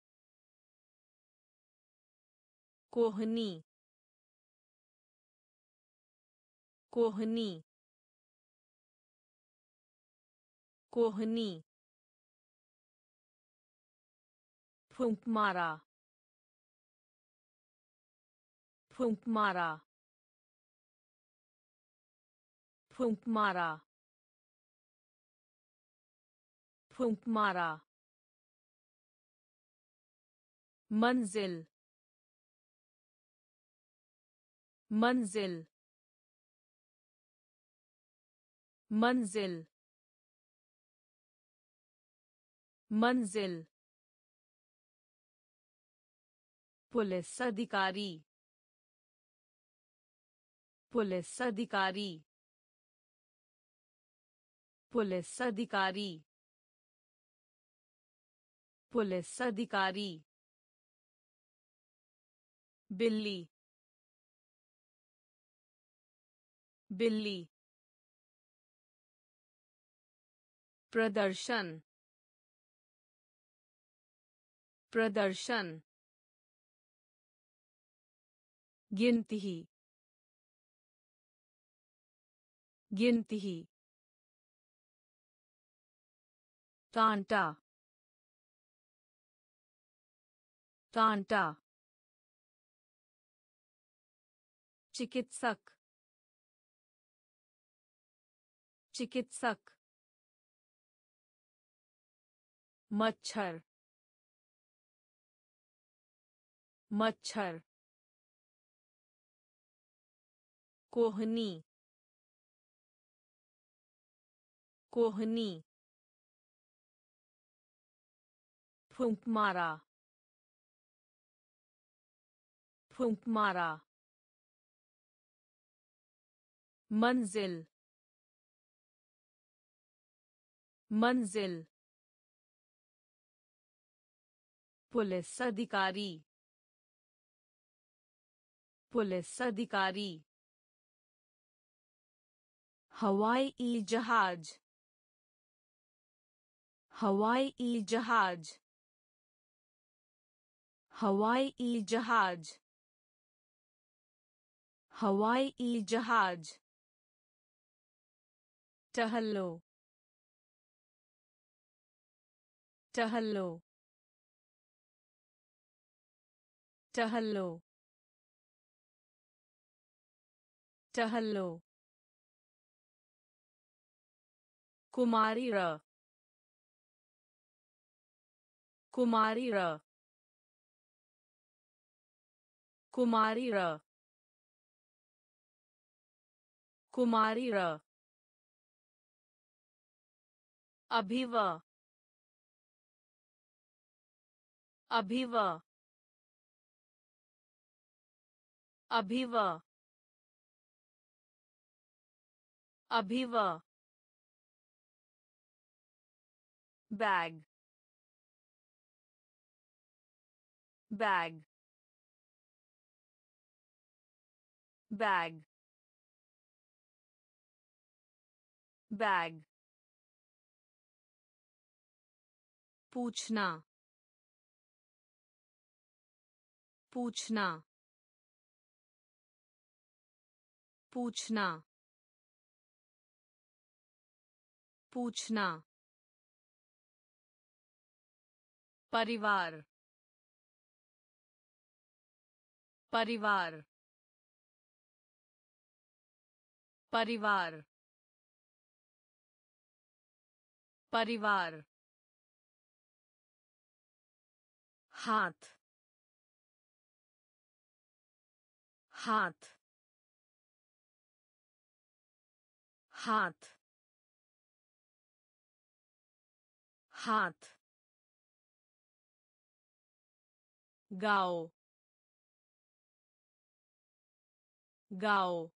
कोहनी कोहनी कोहनी फूंक मारा फूंक मारा फूंक मारा फूंक मारा मंजिल मंजिल मंजिल मंजिल पुलिस अधिकारी पुलिस अधिकारी पुलिस अधिकारी पुलिस अधिकारी बिल्ली बिल्ली प्रदर्शन प्रदर्शन गिनती गिनती कांटा कांटा चिकित्सक चिकित्सक मच्छर मच्छर कोहनी कोहनी फूंक मारा फूंक मारा मंजिल मंजिल पुलिस अधिकारी पुलिस अधिकारी हवाई जहाज हवाई जहाज हवाई जहाज हवाई जहाज टहलो टहलो टहलो टहलो कुमारी र कुमारी र कुमारी र कुमारी र अभिव अभिव अभिव अभिव बैग बैग बैग बैग पूछना पूछना पूछना पूछना परिवार परिवार परिवार परिवार हाथ हाथ हाथ हाथ गाओ गाओ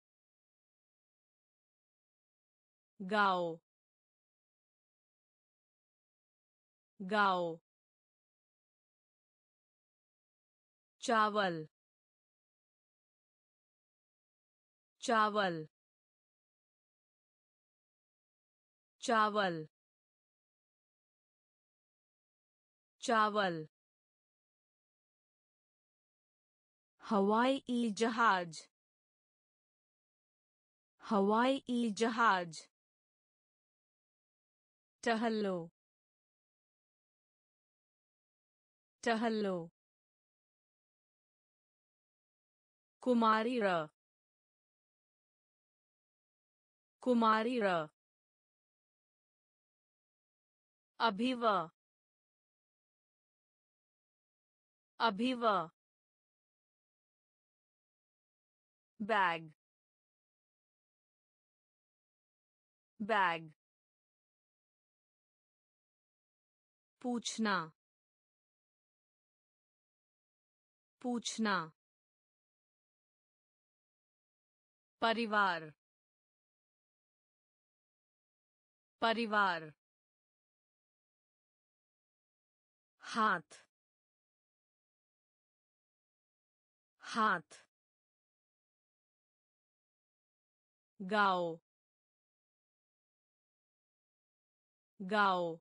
गाओ गाओ चावल चावल चावल चावल हवाई जहाज हवाई जहाज टहलो टहलो कुमारी र कुमारी र अभिव अभिव बैग बैग पूछना पूछना परिवार परिवार हाथ हाथ गाओ गाओ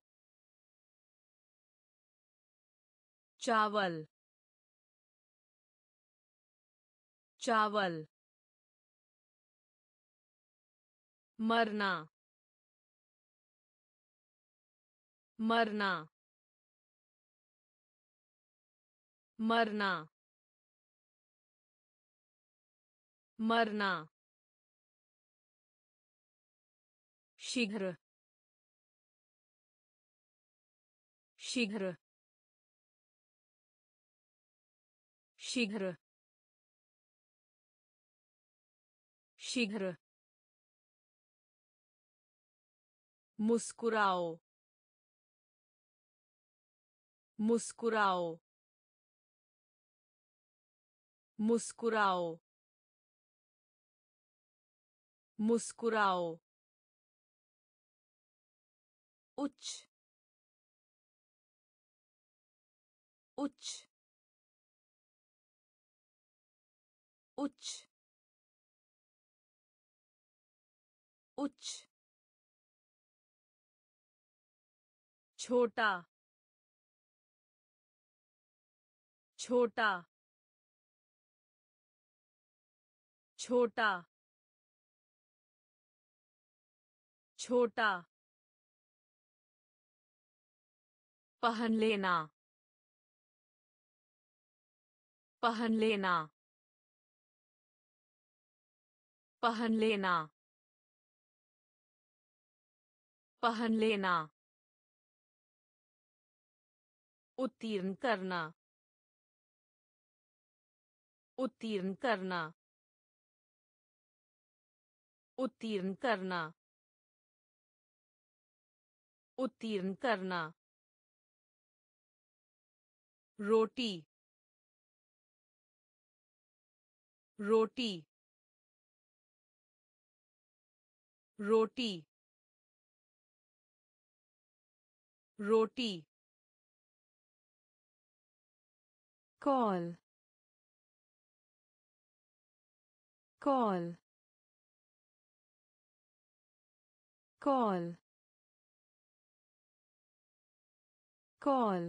चावल चावल मरना मरना मरना मरना शीघ्र शीघ्र शीघ्र शीघ्र मुस्कुराओ मुस्कुराओ मुस्कुराओ मुस्कुराओ उच्च उच्च उच्च उच्च छोटा छोटा छोटा छोटा पहन लेना पहन लेना पहन लेना पहन लेना उत्तीर्ण करना उत्तीर्ण करना उत्तीर्ण करना उत्तीर्ण करना रोटी रोटी रोटी रोटी कॉल कॉल कॉल कॉल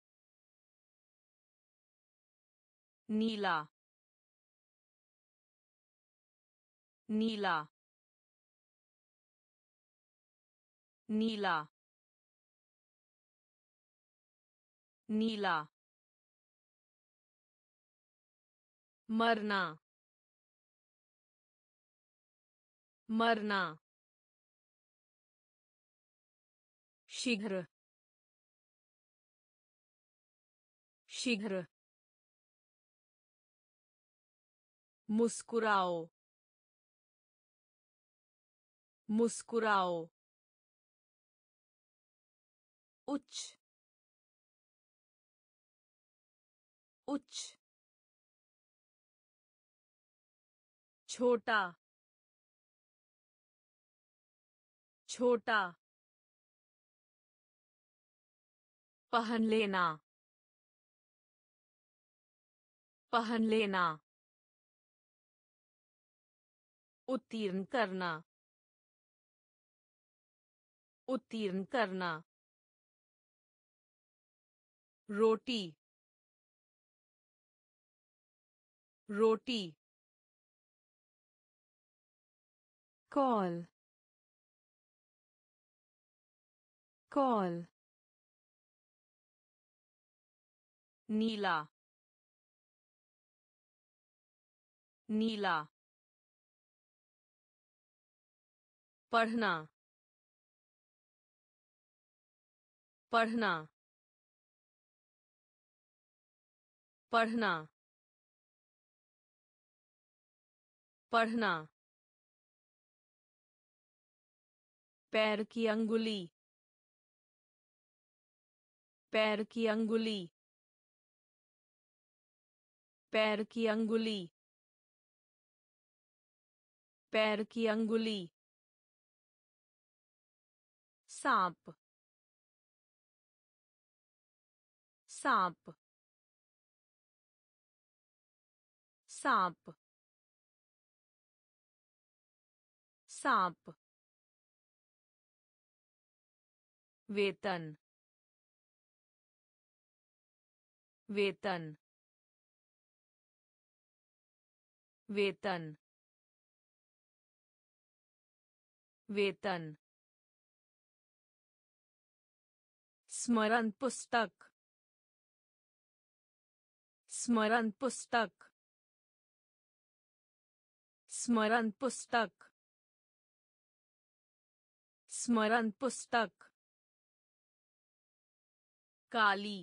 नीला नीला नीला नीला मरना मरना शीघ्र शीघ्र मुस्कुराओ मुस्कुराओ उच्च उच्च छोटा छोटा पहन लेना पहन लेना उत्तीर्ण करना उत्तीर्ण करना रोटी रोटी कॉल कॉल नीला नीला पढ़ना पढ़ना पढ़ना पढ़ना पैर की अंगुली पैर की अंगुली पैर की अंगुली पैर की अंगुली सांप सांप सांप सांप वेतन वेतन वेतन वेतन स्मरण पुस्तक स्मरण पुस्तक स्मरण पुस्तक स्मरण पुस्तक काली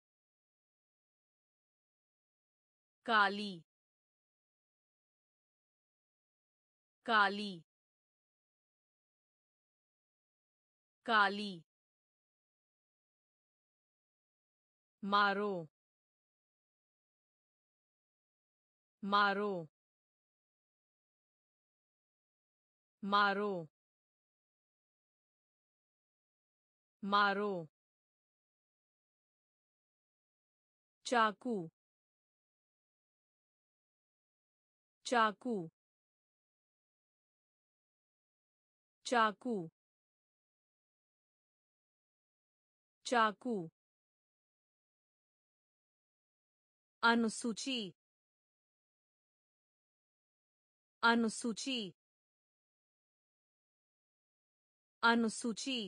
काली काली काली मारो मारो मारो मारो चाकू चाकू चाकू चाकू अनुसूची अनुसूची अनुसूची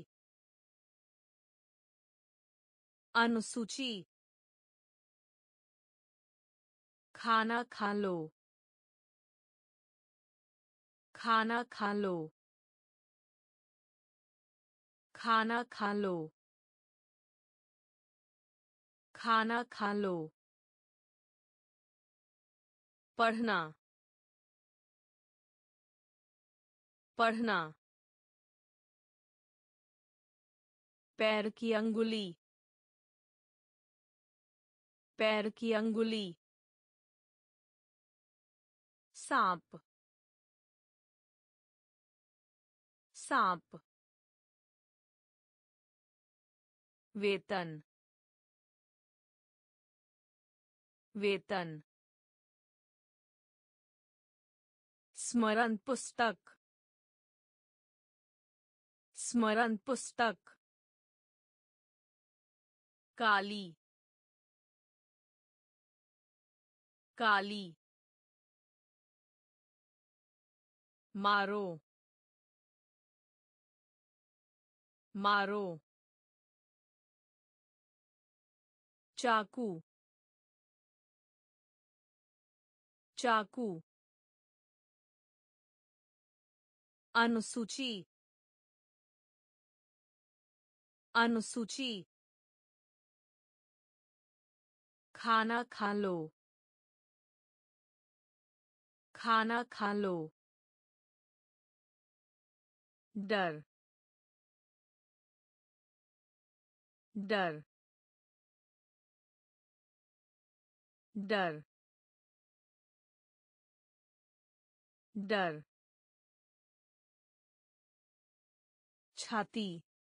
अनुसूची खाना खा लो खाना खा लो खाना खा लो खाना खा लो पढ़ना पढ़ना पैर की अंगुली पैर की अंगुली सांप सांप वेतन वेतन स्मरण पुस्तक स्मरण पुस्तक काली काली मारो मारो चाकू चाकू अनुसूची अनुसूची खाना खा लो खाना खा लो डर डर डर डर छाती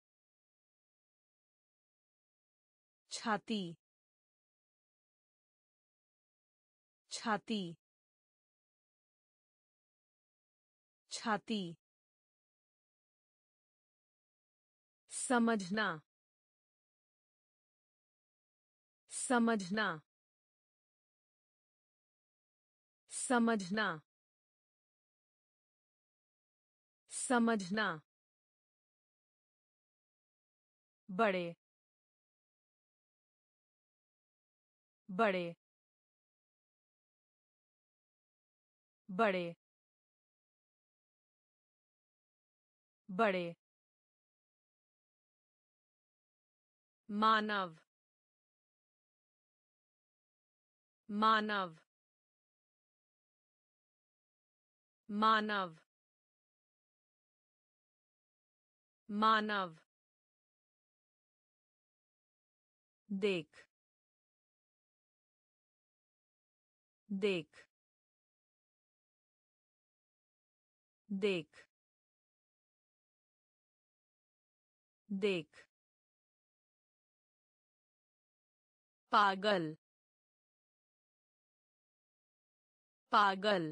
छाती छाती छाती समझना समझना समझना समझना बड़े बड़े बड़े बड़े मानव मानव मानव मानव देख देख देख देख पागल पागल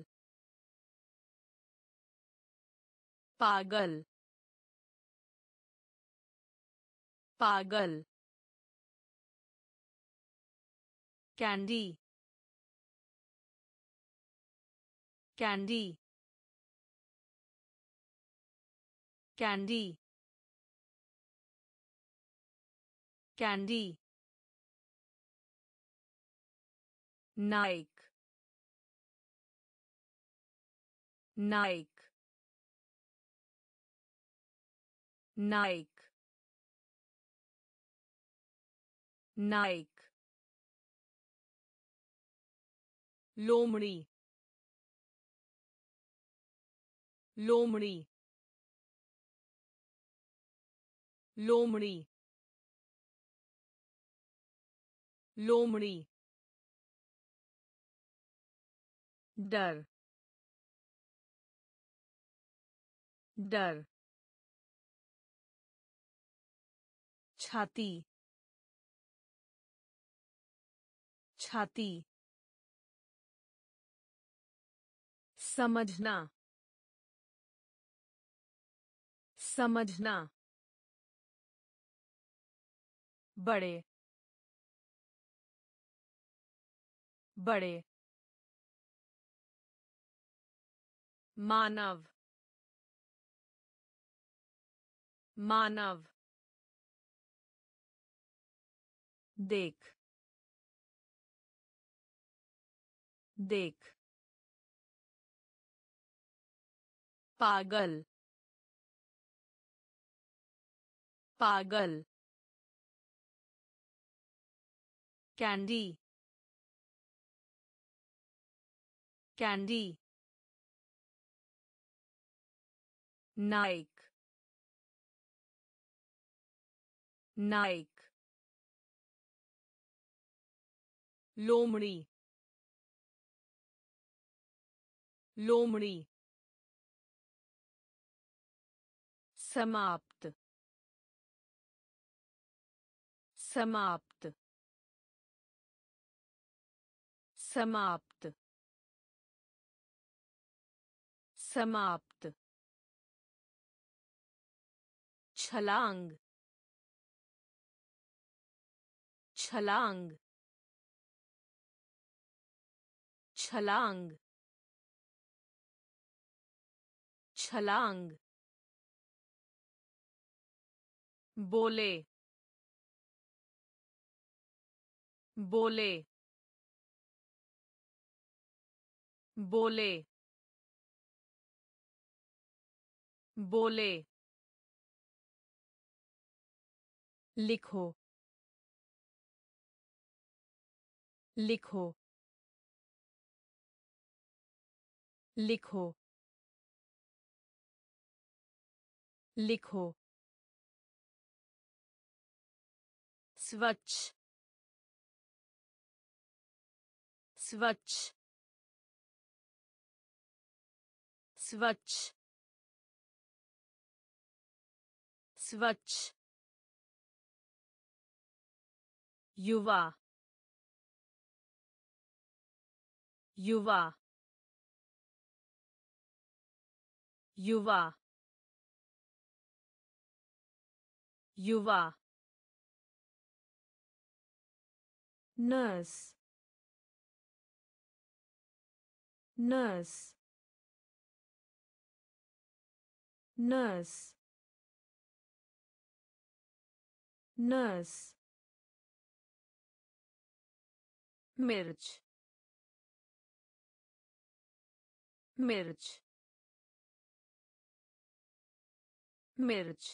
पागल पागल कैंडी कैंडी कैंडी कैंडी नाइक नाइक नाइक नाइक लोमड़ी लोमड़ी लोमड़ी लोमड़ी डर डर छाती छाती समझना समझना बड़े बड़े मानव मानव देख देख पागल पागल कैंडी कैंडी नाइक नाइक लोमड़ी लोमड़ी समाप्त समाप्त समाप्त समाप्त छलांग छलांग छलांग छलांग बोले बोले बोले बोले लिखो लिखो लिखो लिखो स्वच्छ स्वच्छ स्वच्छ स्वच्छ युवा युवा युवा युवा नर्स नर्स नर्स नर्स मिर्च मिर्च मिर्च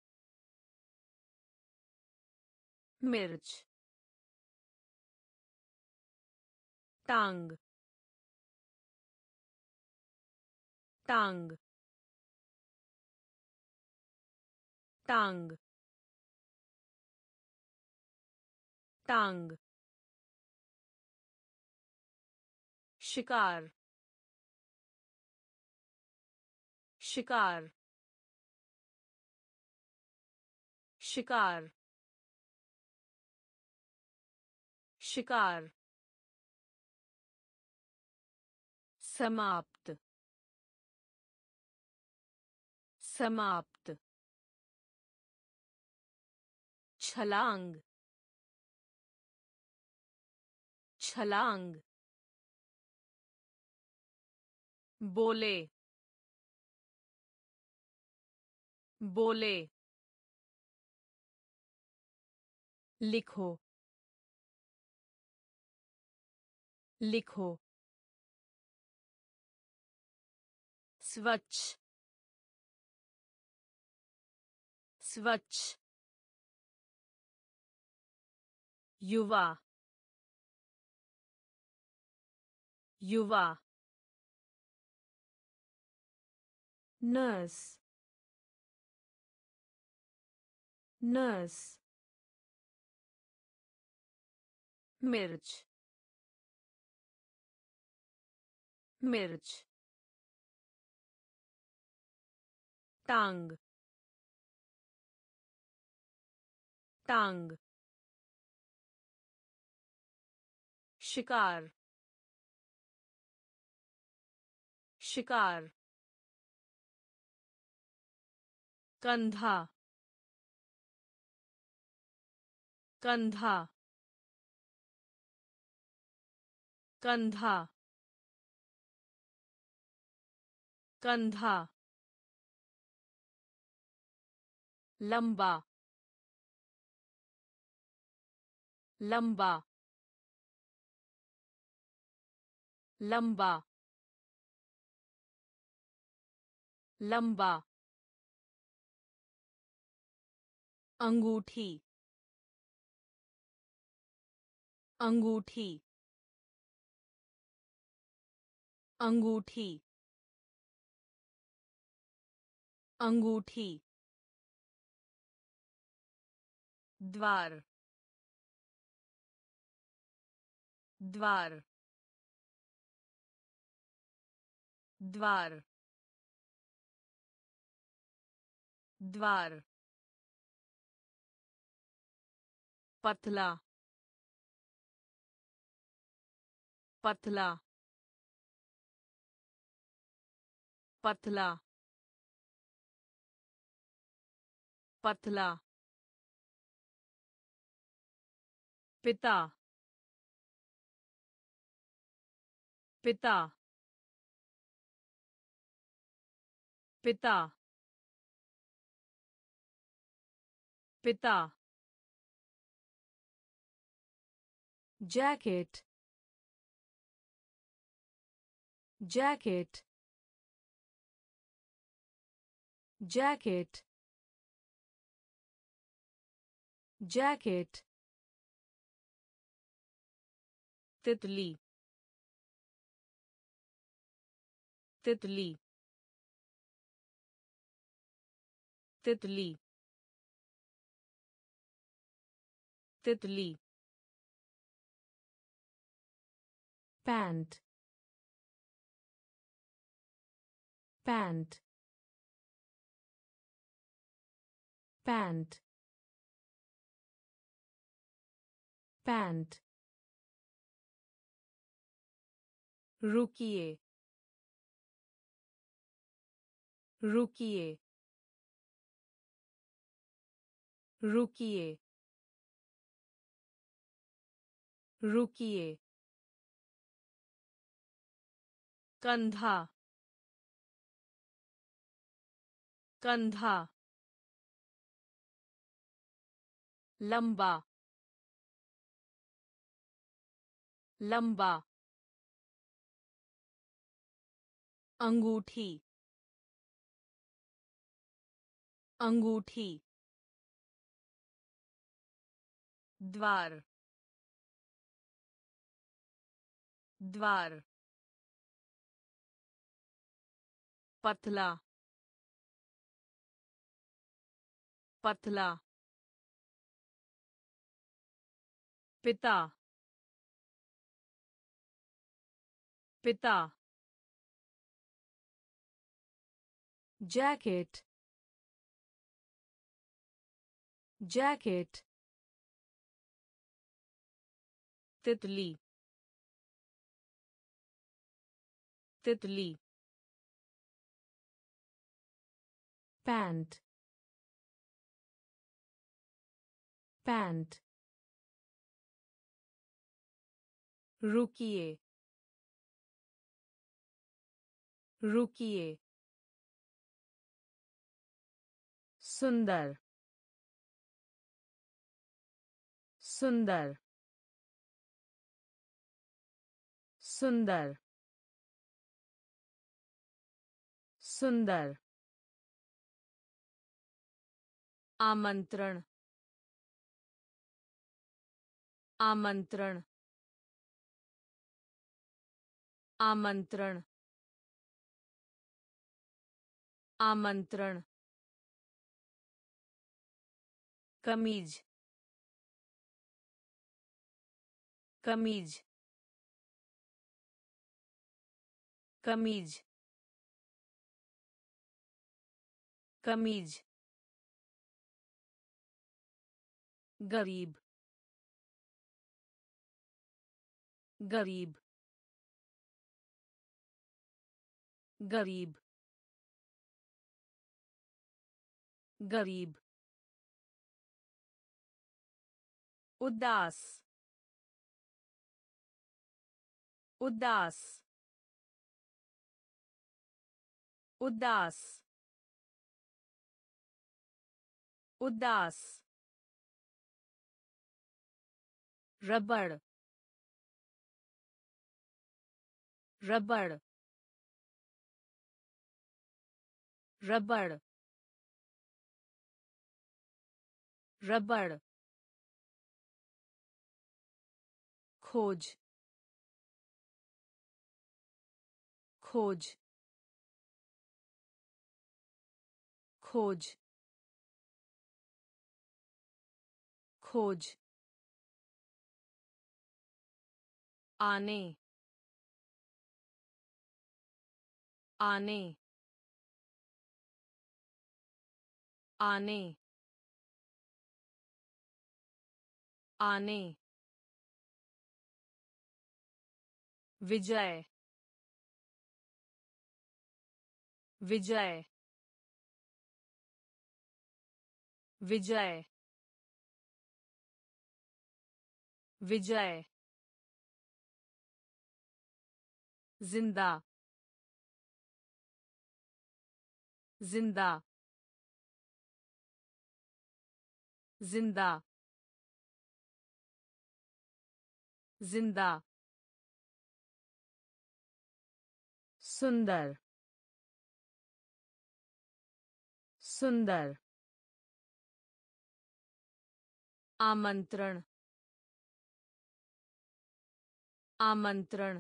मिर्च टांग टांग टांग टांग शिकार शिकार शिकार शिकार समाप्त समाप्त छलांग छलांग बोले बोले, लिखो, लिखो, स्वच्छ, स्वच्छ, युवा, युवा, नर्स, नर्स, मिर्च, मिर्च, टांग, टांग, शिकार, शिकार, कंधा, कंधा, कंधा, कंधा, लंबा, लंबा, लंबा, लंबा, अंगूठी, अंगूठी, अंगूठी, अंगूठी, द्वार, द्वार, द्वार, द्वार, पतला, पतला, पतला, पतला, पिता, पिता, पिता, पिता, जैकेट, जैकेट, जैकेट, जैकेट, तितली, तितली, तितली, तितली, पैंट, पैंट, पैंट, पैंट, रुकिए, रुकिए, रुकिए, रुकिए, कंधा, कंधा, लंबा, लंबा, अंगूठी, अंगूठी, द्वार, द्वार, पतला, पतला, पिता, पिता, जैकेट, जैकेट, तितली, तितली, पैंट, पैंट, रुकिए, रुकिए, सुंदर सुंदर सुंदर सुंदर आमंत्रण आमंत्रण आमंत्रण आमंत्रण कमीज कमीज कमीज कमीज गरीब गरीब गरीब गरीब उदास उदास उदास उदास रबड़ रबड़ रबड़ रबड़ खोज खोज खोज खोज आने आने आने आने विजय विजय विजय विजय जिंदा जिंदा जिंदा जिंदा सुंदर सुंदर आमंत्रण आमंत्रण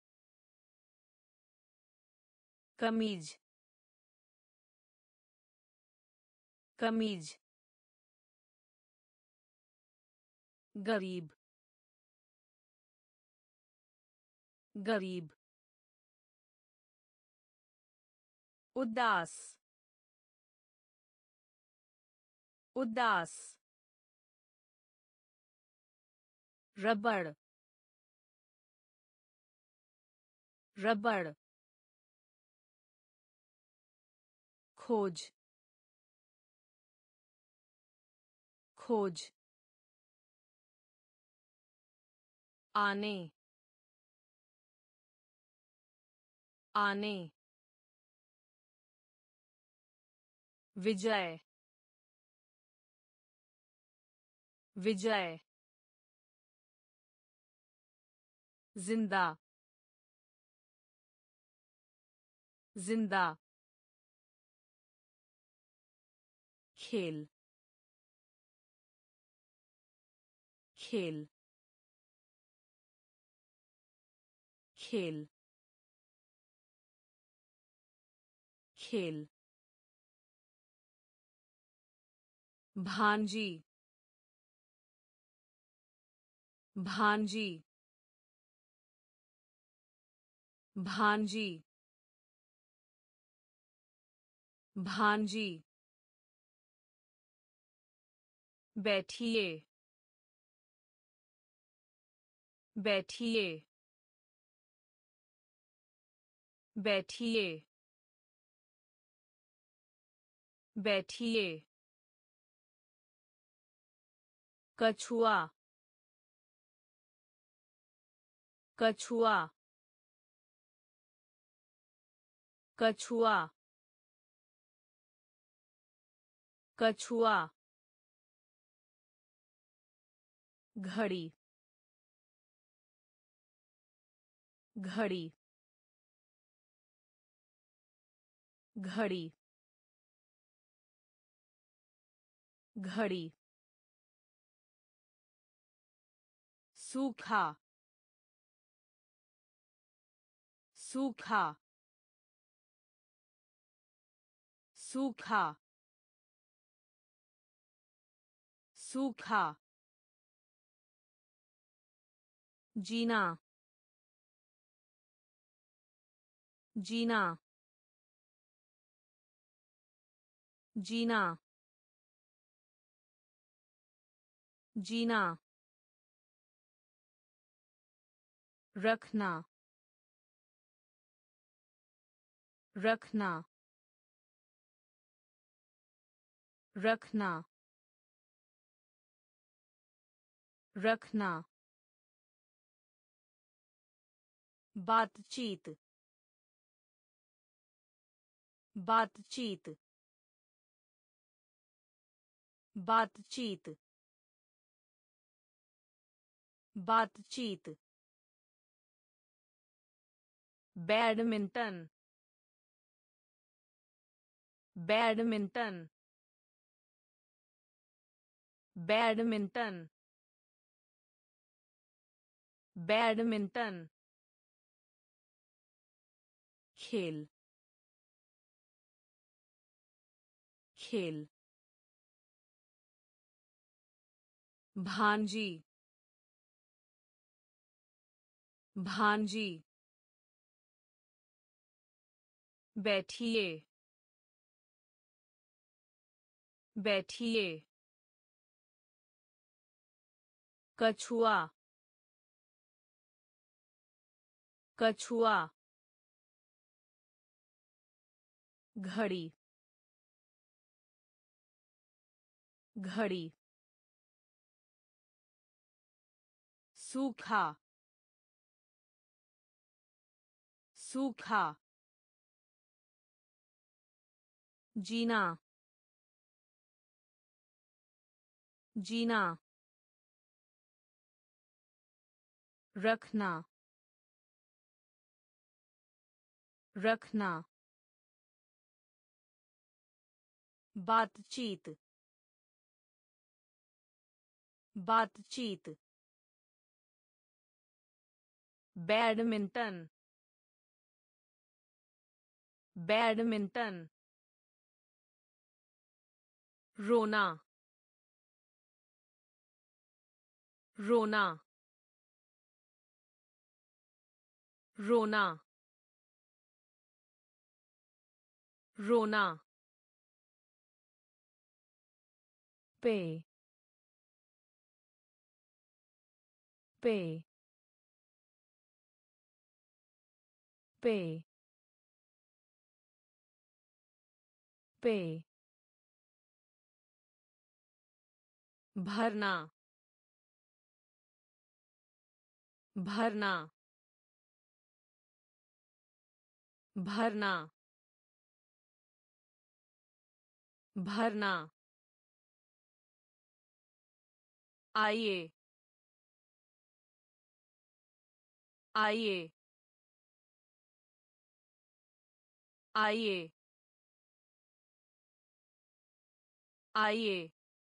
कमीज कमीज गरीब गरीब उदास उदास रबड़ रबड़ खोज खोज आने आने विजय विजय जिंदा जिंदा खेल खेल खेल खेल भांजी भांजी भांजी भांजी बैठिए बैठिए बैठिए बैठिए कछुआ कछुआ कछुआ कछुआ घड़ी घड़ी घड़ी घड़ी सूखा सूखा सूखा सूखा जीना जीना जीना जीना रखना रखना रखना रखना बातचीत बातचीत बातचीत बातचीत बैडमिंटन बैडमिंटन बैडमिंटन बैडमिंटन खेल खेल भांजी भांजी बैठिए बैठिए कछुआ कछुआ घड़ी घड़ी सूखा सूखा जीना जीना रखना रखना बातचीत बातचीत बैडमिंटन बैडमिंटन रोना रोना रोना रोना पे पे पे पे भरना भरना भरना भरना आइए आइए आइए आइए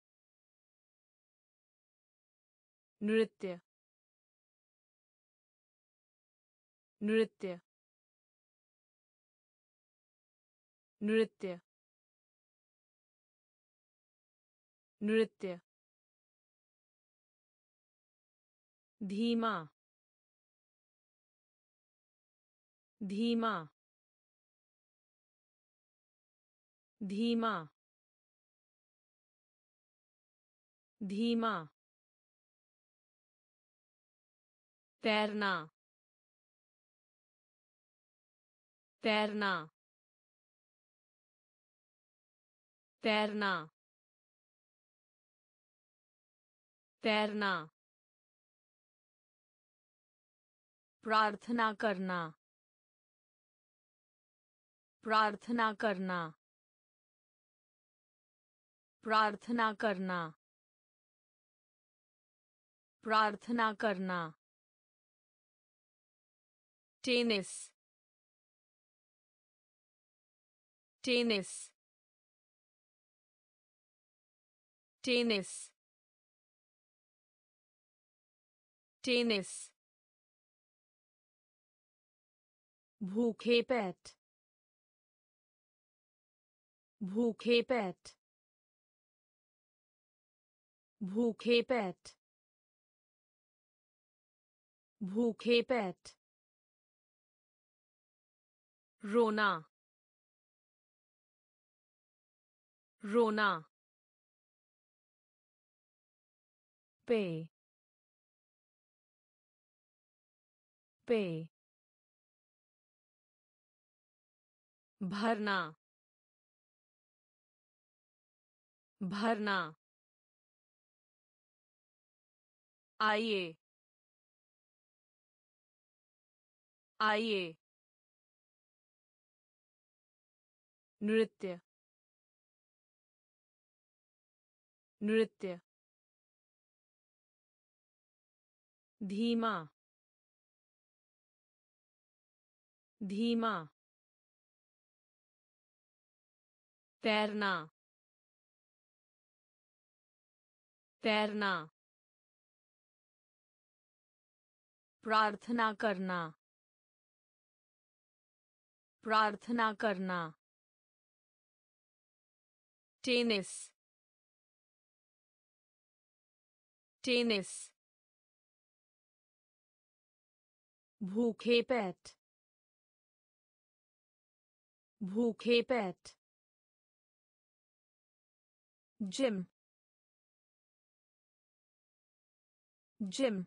नृत्य नृत्य नृत्य नृत्य धीमा धीमा धीमा धीमा तैरना तैरना तैरना तैरना प्रार्थना करना प्रार्थना करना प्रार्थना करना प्रार्थना करना टेनिस टेनिस टेनिस टेनिस भूखे पेट भूखे पेट भूखे पेट भूखे पेट रोना रोना पे पे भरना भरना आइए आइए नृत्य नृत्य धीमा धीमा तैरना तैरना प्रार्थना करना प्रार्थना करना टेनिस टेनिस भूखे पेट भूखे पेट जिम जिम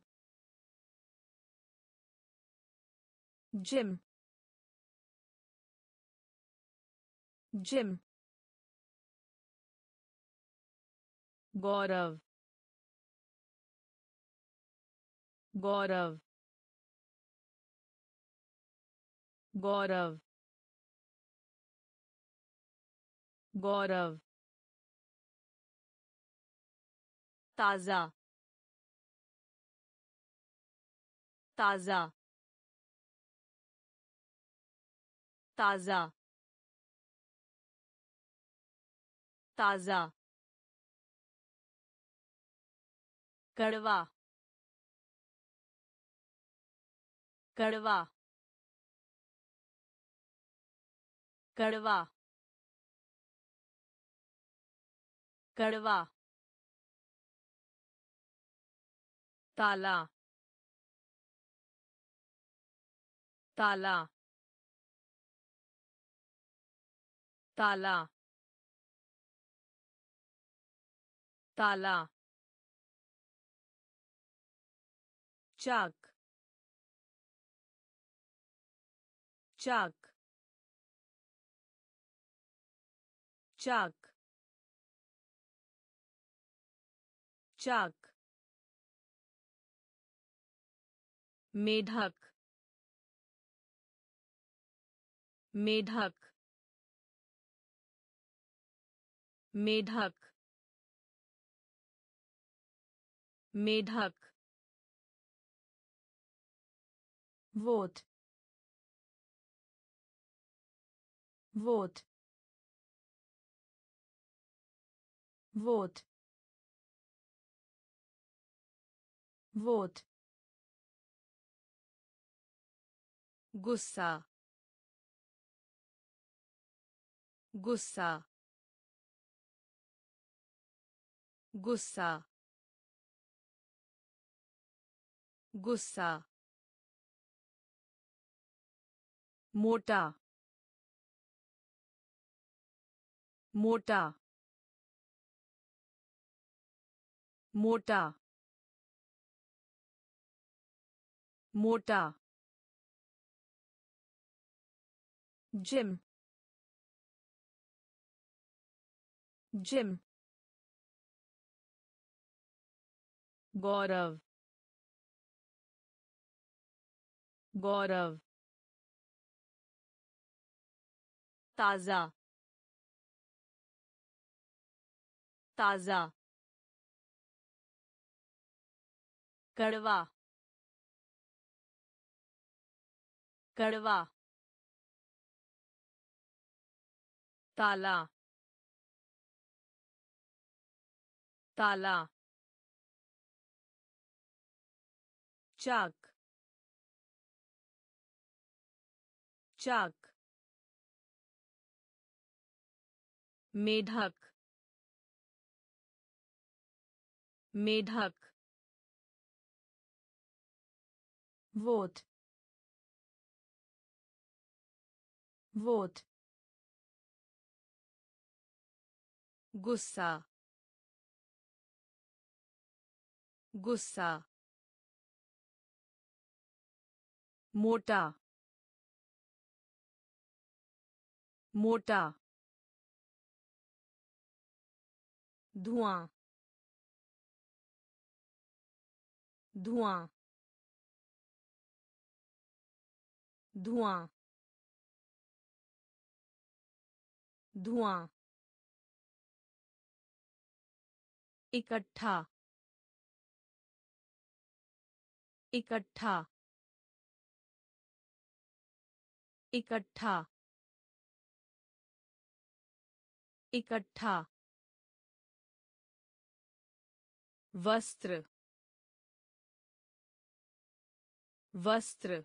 जिम जिम गौरव गौरव गौरव गौरव ताजा ताजा ताजा ताजा कड़वा कड़वा कड़वा कड़वा ताला ताला ताला ताला चाक चाक चाक चाक मेढक मेढक मेढक मेढक वोट वोट वोट वोट गुस्सा गुस्सा गुस्सा गुस्सा मोटा मोटा मोटा मोटा जिम जिम गौरव गौरव ताजा ताजा कड़वा कड़वा ताला ताला चाक चाक मेढक मेढक वोट वोट गुस्सा गुस्सा मोटा मोटा धुआं धुआं धुआं धुआं इकट्ठा इकट्ठा इकट्ठा इकट्ठा वस्त्र वस्त्र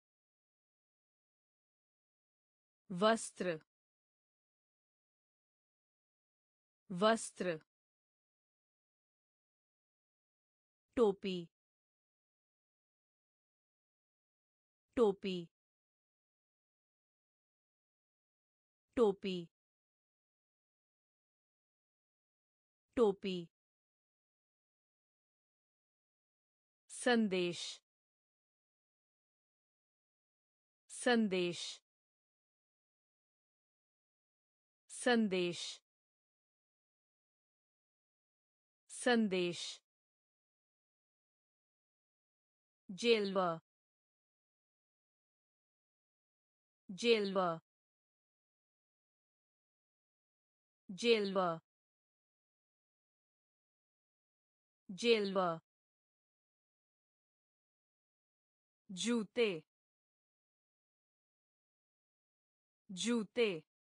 वस्त्र वस्त्र टोपी टोपी टोपी टोपी संदेश संदेश संदेश संदेश जेलवा जेलवा जेलवा जेलवा जूते जूते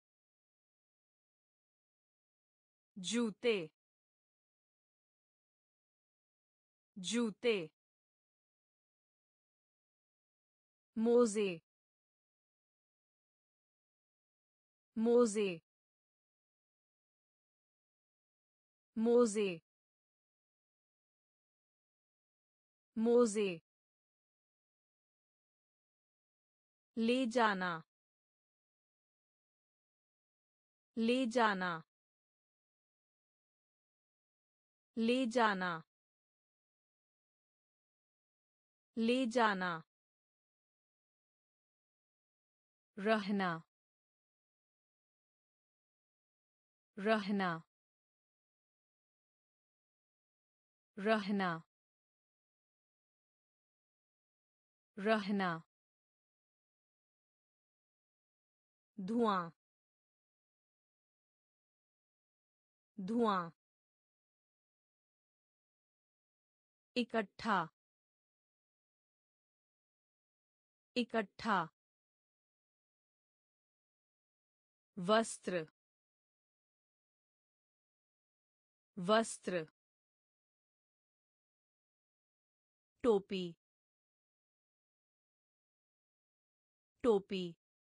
जूते जूते मोजे मोजे मोजे मोजे ले जाना ले जाना ले जाना ले जाना रहना रहना रहना रहना धुआं धुआं इकट्ठा इकट्ठा वस्त्र वस्त्र टोपी टोपी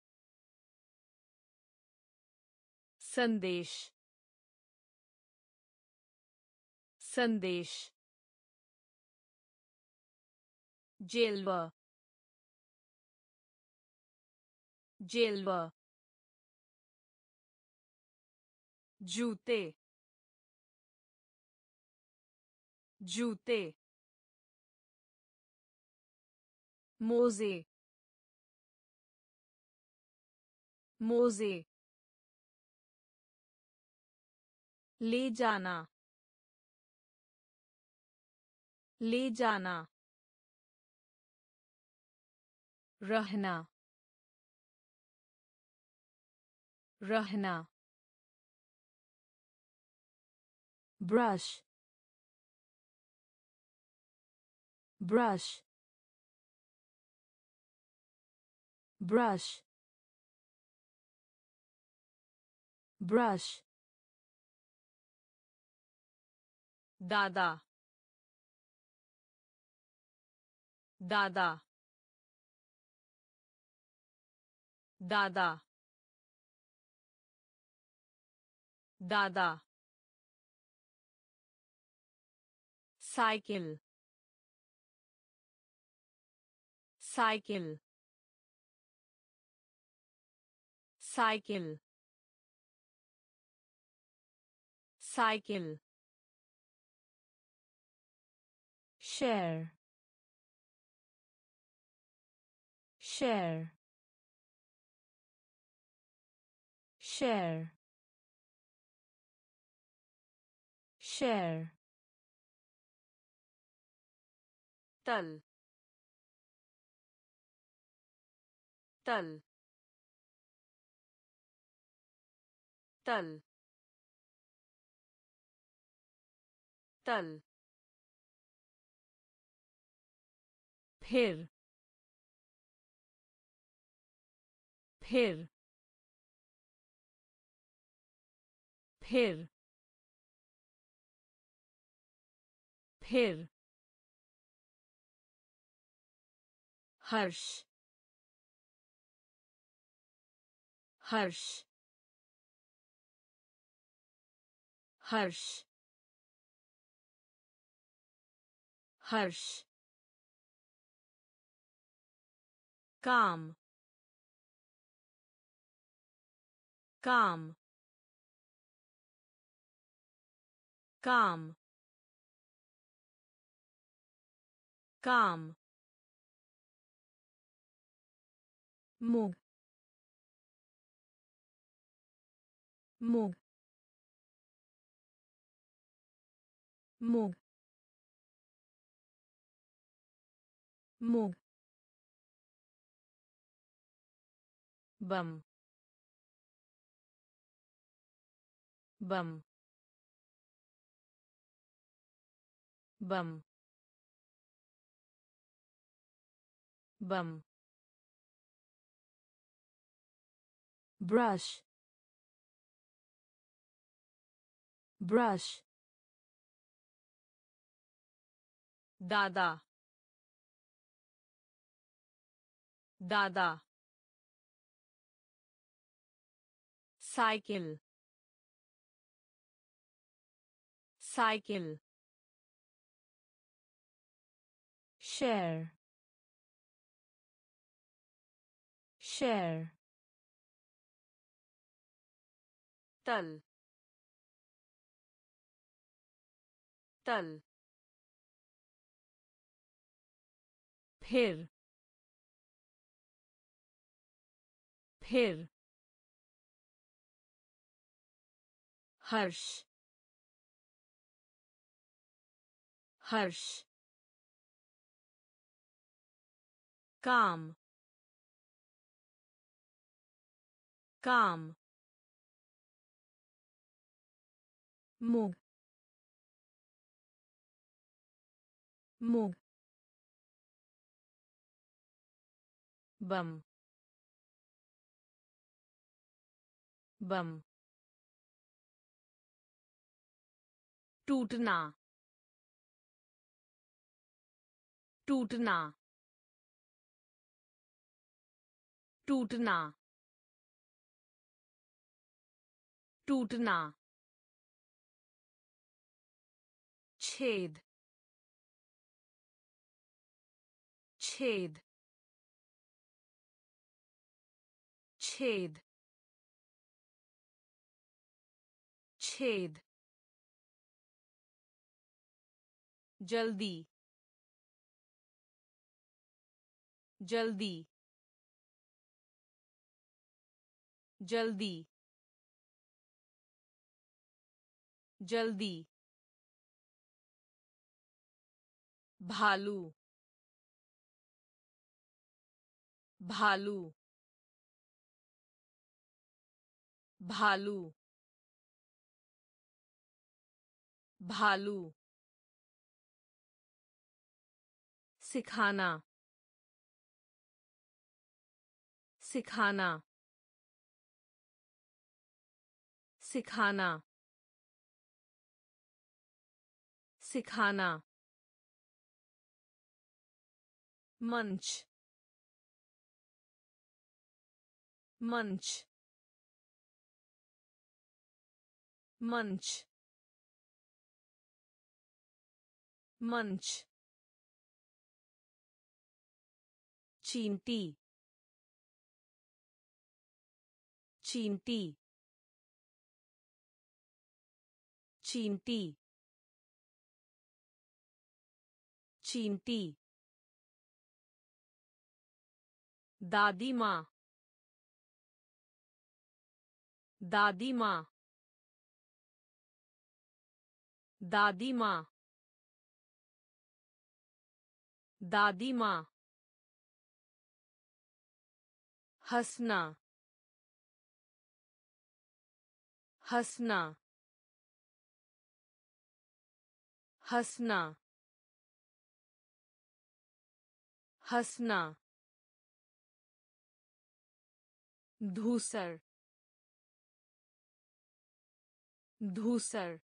संदेश संदेश जेलवा जेलवा जूते जूते मोजे मोजे ले जाना ले जाना रहना रहना brush, brush, brush, brush, दादा दादा दादा दादा cycle cycle cycle cycle share, share, share, share, तल तल तल तल फिर फिर फिर फिर हर्ष हर्ष हर्ष हर्ष काम काम काम काम मूग, मूग, मूग, मूग, बम बम बम बम brush, brush, दादा दादा साइकिल साइकिल share, share, तल तल फिर फिर हर्ष हर्ष काम काम मूग, मूग, बम बम टूटना टूटना टूटना टूटना छेद छेद छेद छेद जल्दी जल्दी जल्दी जल्दी भालू भालू भालू भालू सिखाना सिखाना सिखाना सिखाना मंच मंच मंच मंच चींटी चींटी चींटी चींटी दादी माँ दादी माँ दादी माँ दादी माँ हंसना हंसना हंसना हंसना धूसर धूसर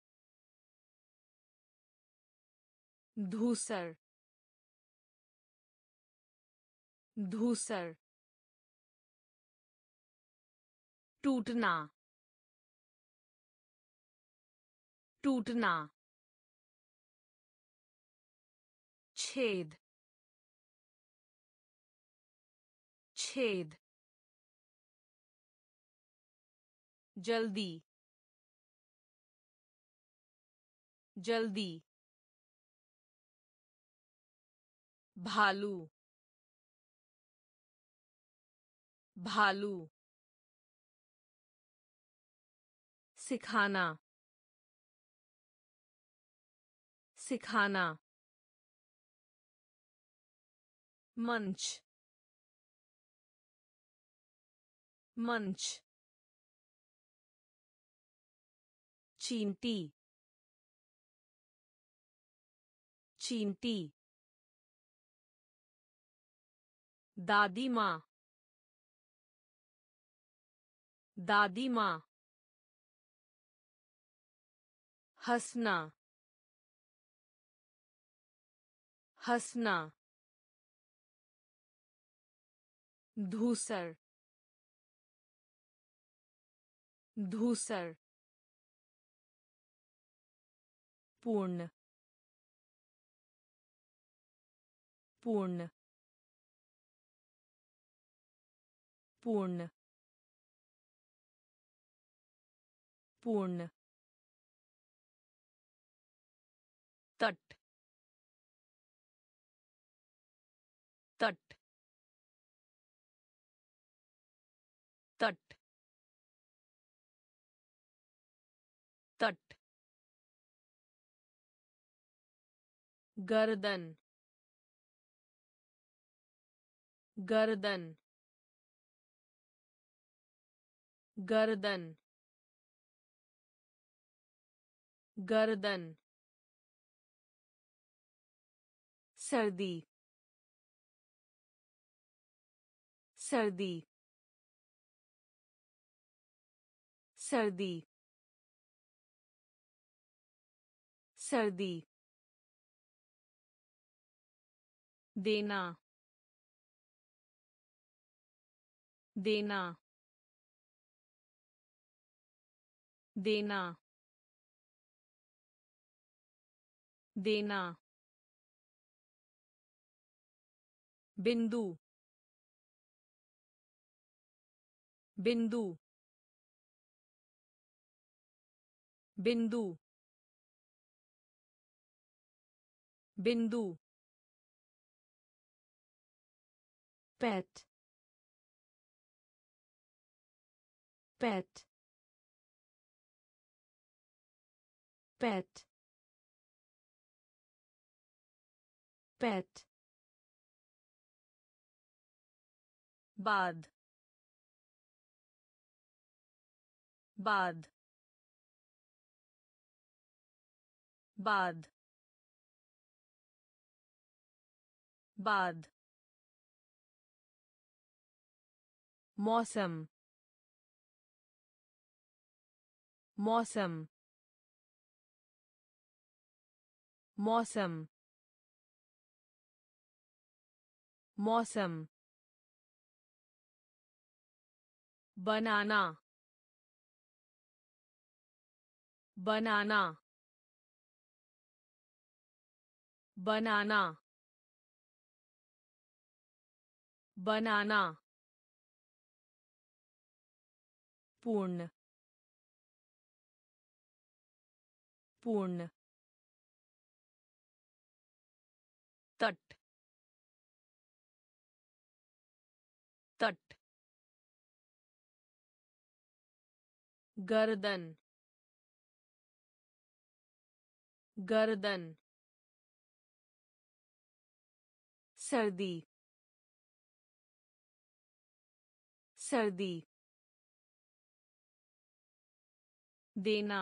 धूसर धूसर टूटना टूटना छेद छेद जल्दी जल्दी भालू भालू सिखाना सिखाना मंच मंच चींटी चींटी दादी माँ दादी माँ हंसना हंसना धूसर धूसर पूर्ण पूर्ण पूर्ण पूर्ण तट तट तट तट गर्दन गर्दन गर्दन गर्दन सर्दी सर्दी सर्दी सर्दी देना देना देना देना बिंदु बिंदु बिंदु बिंदु पेट पेट पेट पेट बाद बाद बाद बाद मौसम मौसम मौसम मौसम बनाना बनाना बनाना बनाना पूर्ण पूर्ण तट तट गर्दन गर्दन सर्दी सर्दी देना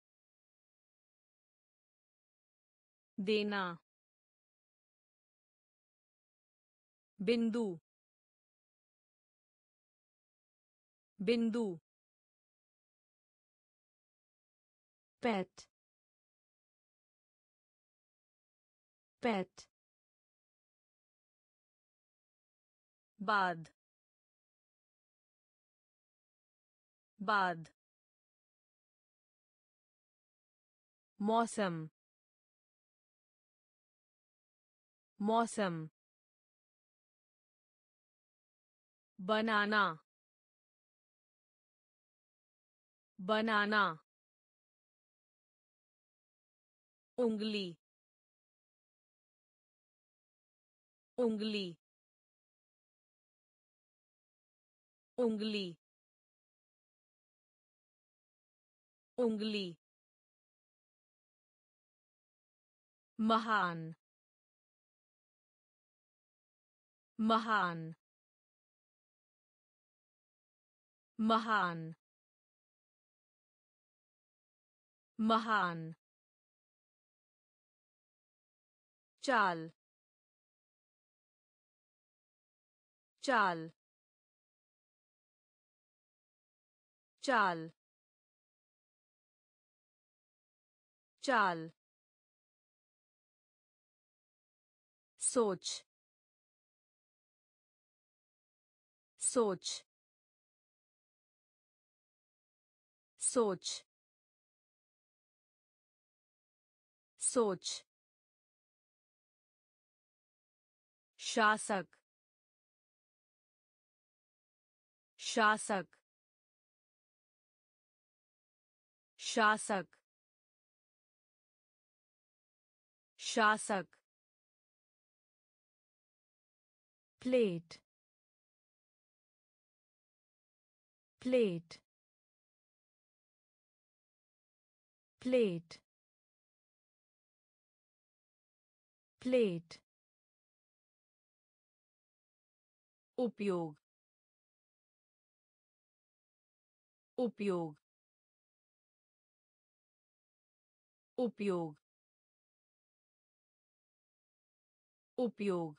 देना बिंदु बिंदु पेट पेट बाद बाद मौसम मौसम बनाना बनाना उंगली उंगली उंगली उंगली महान महान महान महान चाल चाल चाल चाल सोच सोच सोच सोच शासक शासक शासक शासक प्लेट प्लेट प्लेट प्लेट उपयोग उपयोग उपयोग उपयोग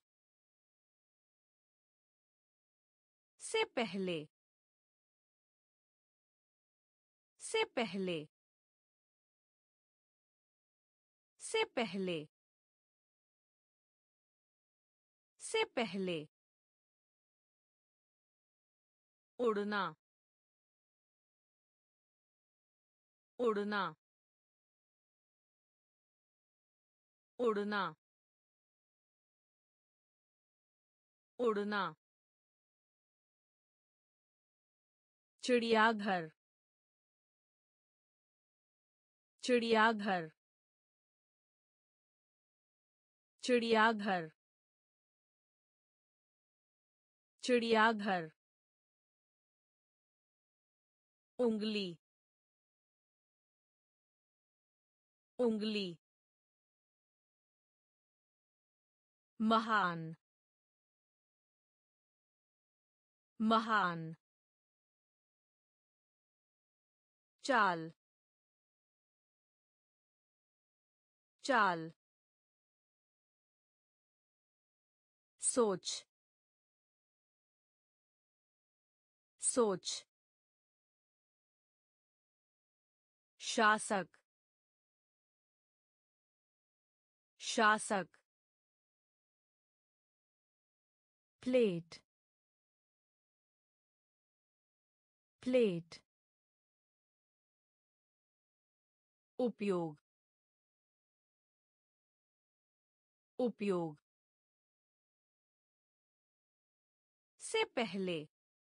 से पहले से पहले से पहले से पहले उड़ना उड़ना उड़ना उड़ना चिड़ियाघर चिड़ियाघर चिड़ियाघर चिड़ियाघर उंगली उंगली महान महान चाल चाल सोच सोच शासक शासक plate plate उपयोग उपयोग से पहले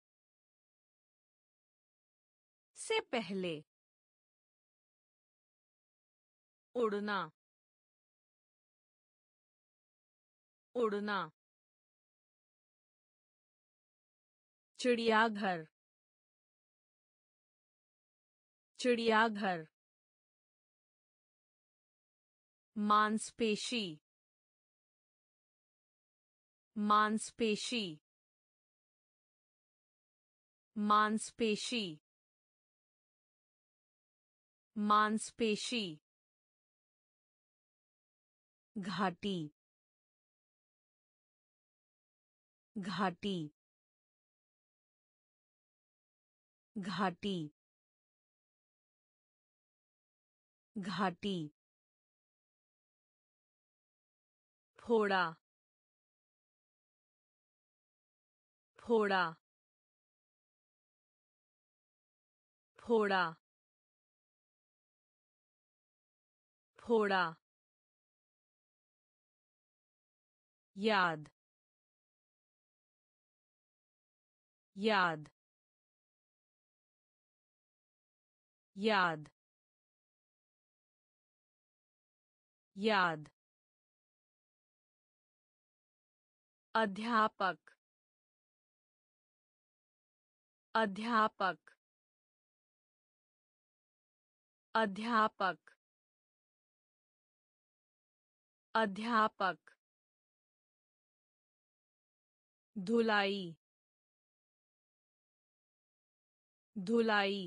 से पहले उड़ना उड़ना चिड़ियाघर चिड़ियाघर मांसपेशी मांसपेशी मांसपेशी मांसपेशी घाटी घाटी घाटी घाटी फोड़ा फोड़ा फोड़ा फोड़ा याद याद याद याद अध्यापक अध्यापक अध्यापक अध्यापक धुलाई धुलाई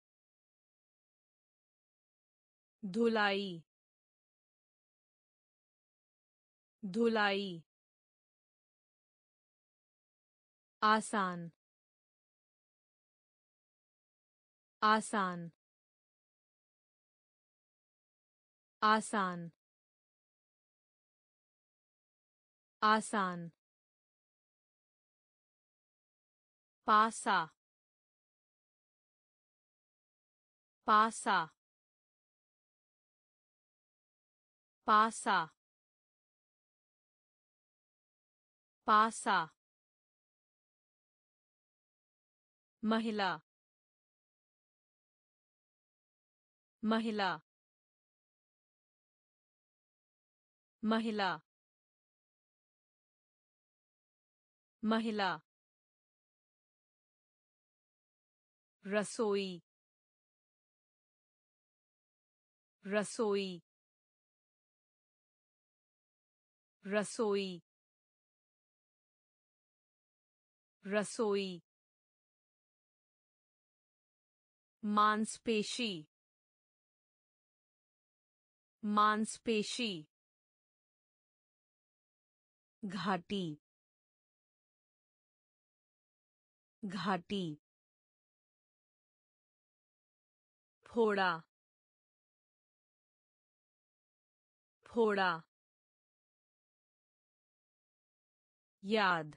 धुलाई धुलाई आसान आसान आसान आसान पासा पासा पासा पासा महिला महिला महिला महिला रसोई रसोई रसोई रसोई मांसपेशी मांसपेशी घाटी घाटी फोड़ा फोड़ा याद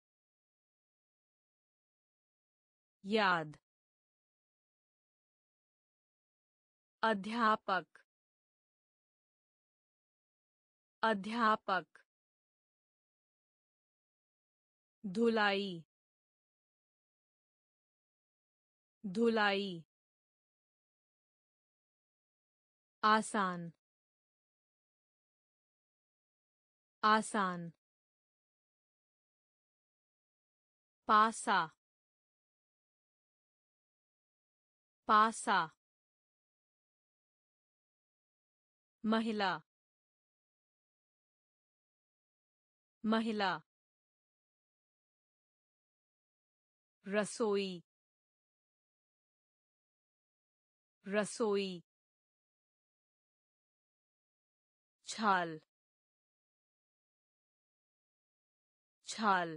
याद अध्यापक अध्यापक धुलाई धुलाई आसान आसान पासा पासा महिला महिला रसोई रसोई छाल छाल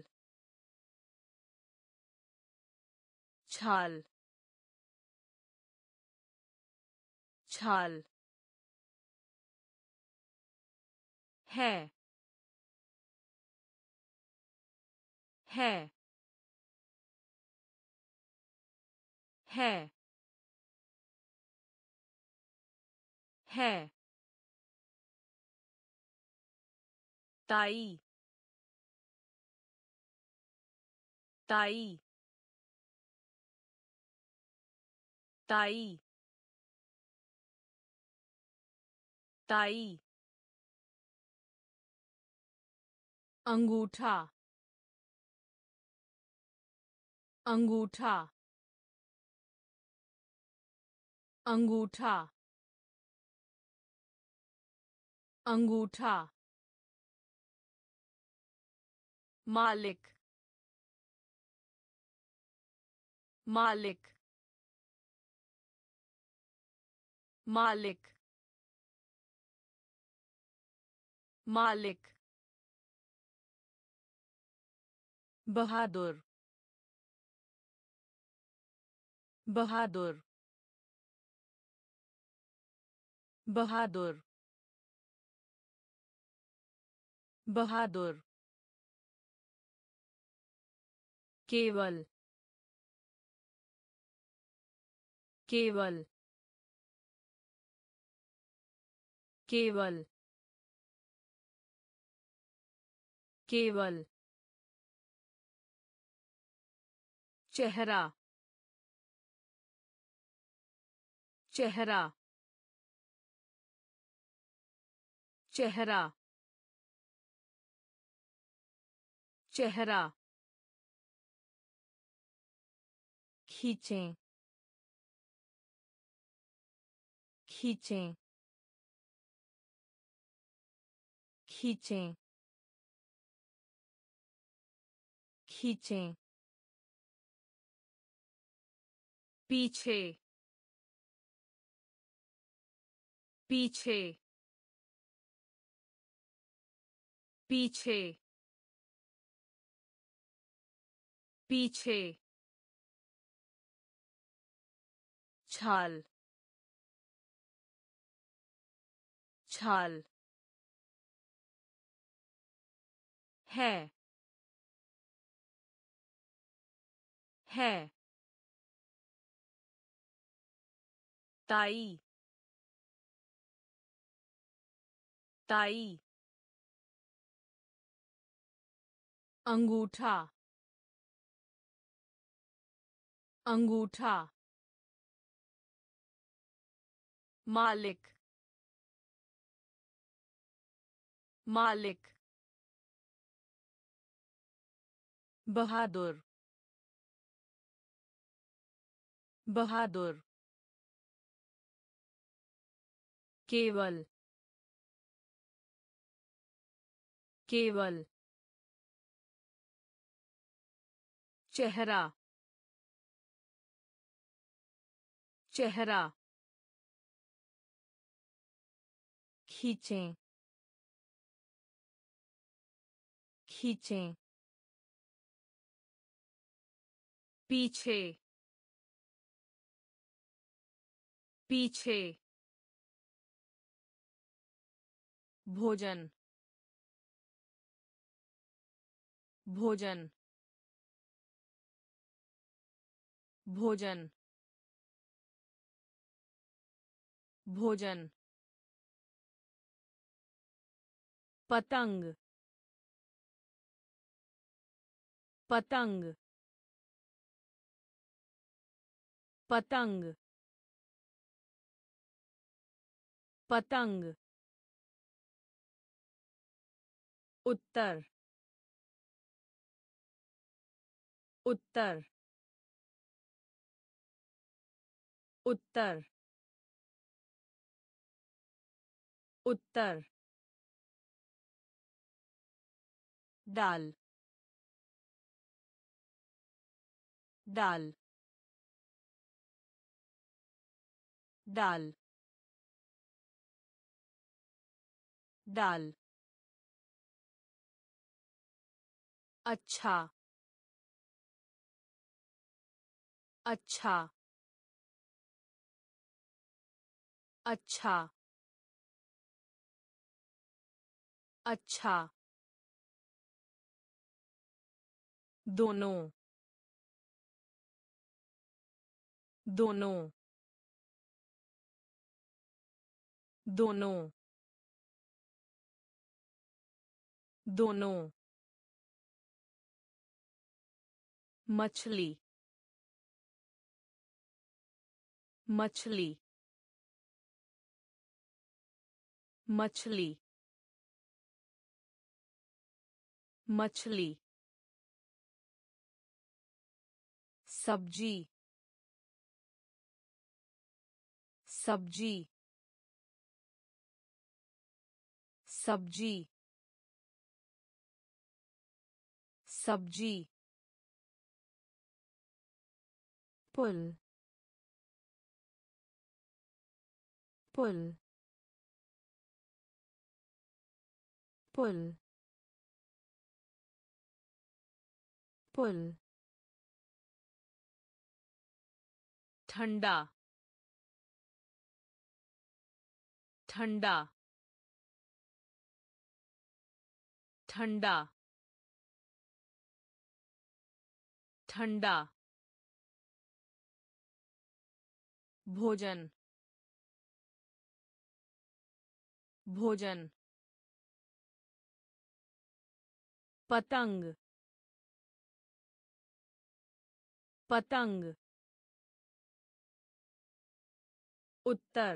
छाल छाल है है है है ताई ताई ताई ताई अंगूठा अंगूठा अंगूठा अंगूठा मालिक मालिक मालिक मालिक बहादुर बहादुर बहादुर बहादुर केवल केवल केवल केवल चेहरा चेहरा चेहरा चेहरा खींचें खींचें खींचें खींचें पीछे पीछे पीछे पीछे छाल छाल है है ताई ताई अंगूठा अंगूठा मालिक मालिक बहादुर बहादुर केवल केवल चेहरा चेहरा खींचें खींचें पीछे पीछे भोजन भोजन भोजन भोजन पतंग पतंग पतंग पतंग उत्तर उत्तर उत्तर उत्तर दाल दाल दाल डाल अच्छा अच्छा अच्छा अच्छा दोनों दोनों दोनों दोनों मछली मछली मछली मछली सब्जी सब्जी सब्जी सब्जी पुल पुल पुल पुल ठंडा ठंडा ठंडा ठंडा भोजन भोजन पतंग पतंग उत्तर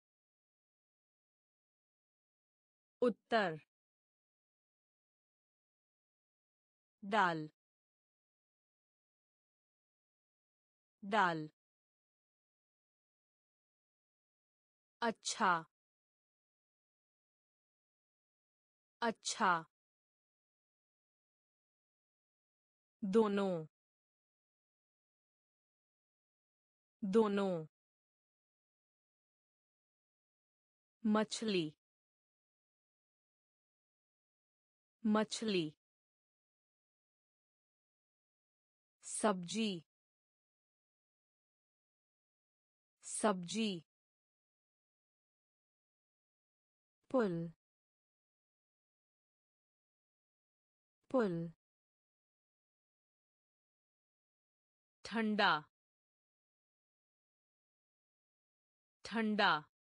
उत्तर डाल डाल अच्छा अच्छा दोनों दोनों मछली मछली सब्जी सब्जी पुल पुल ठंडा ठंडा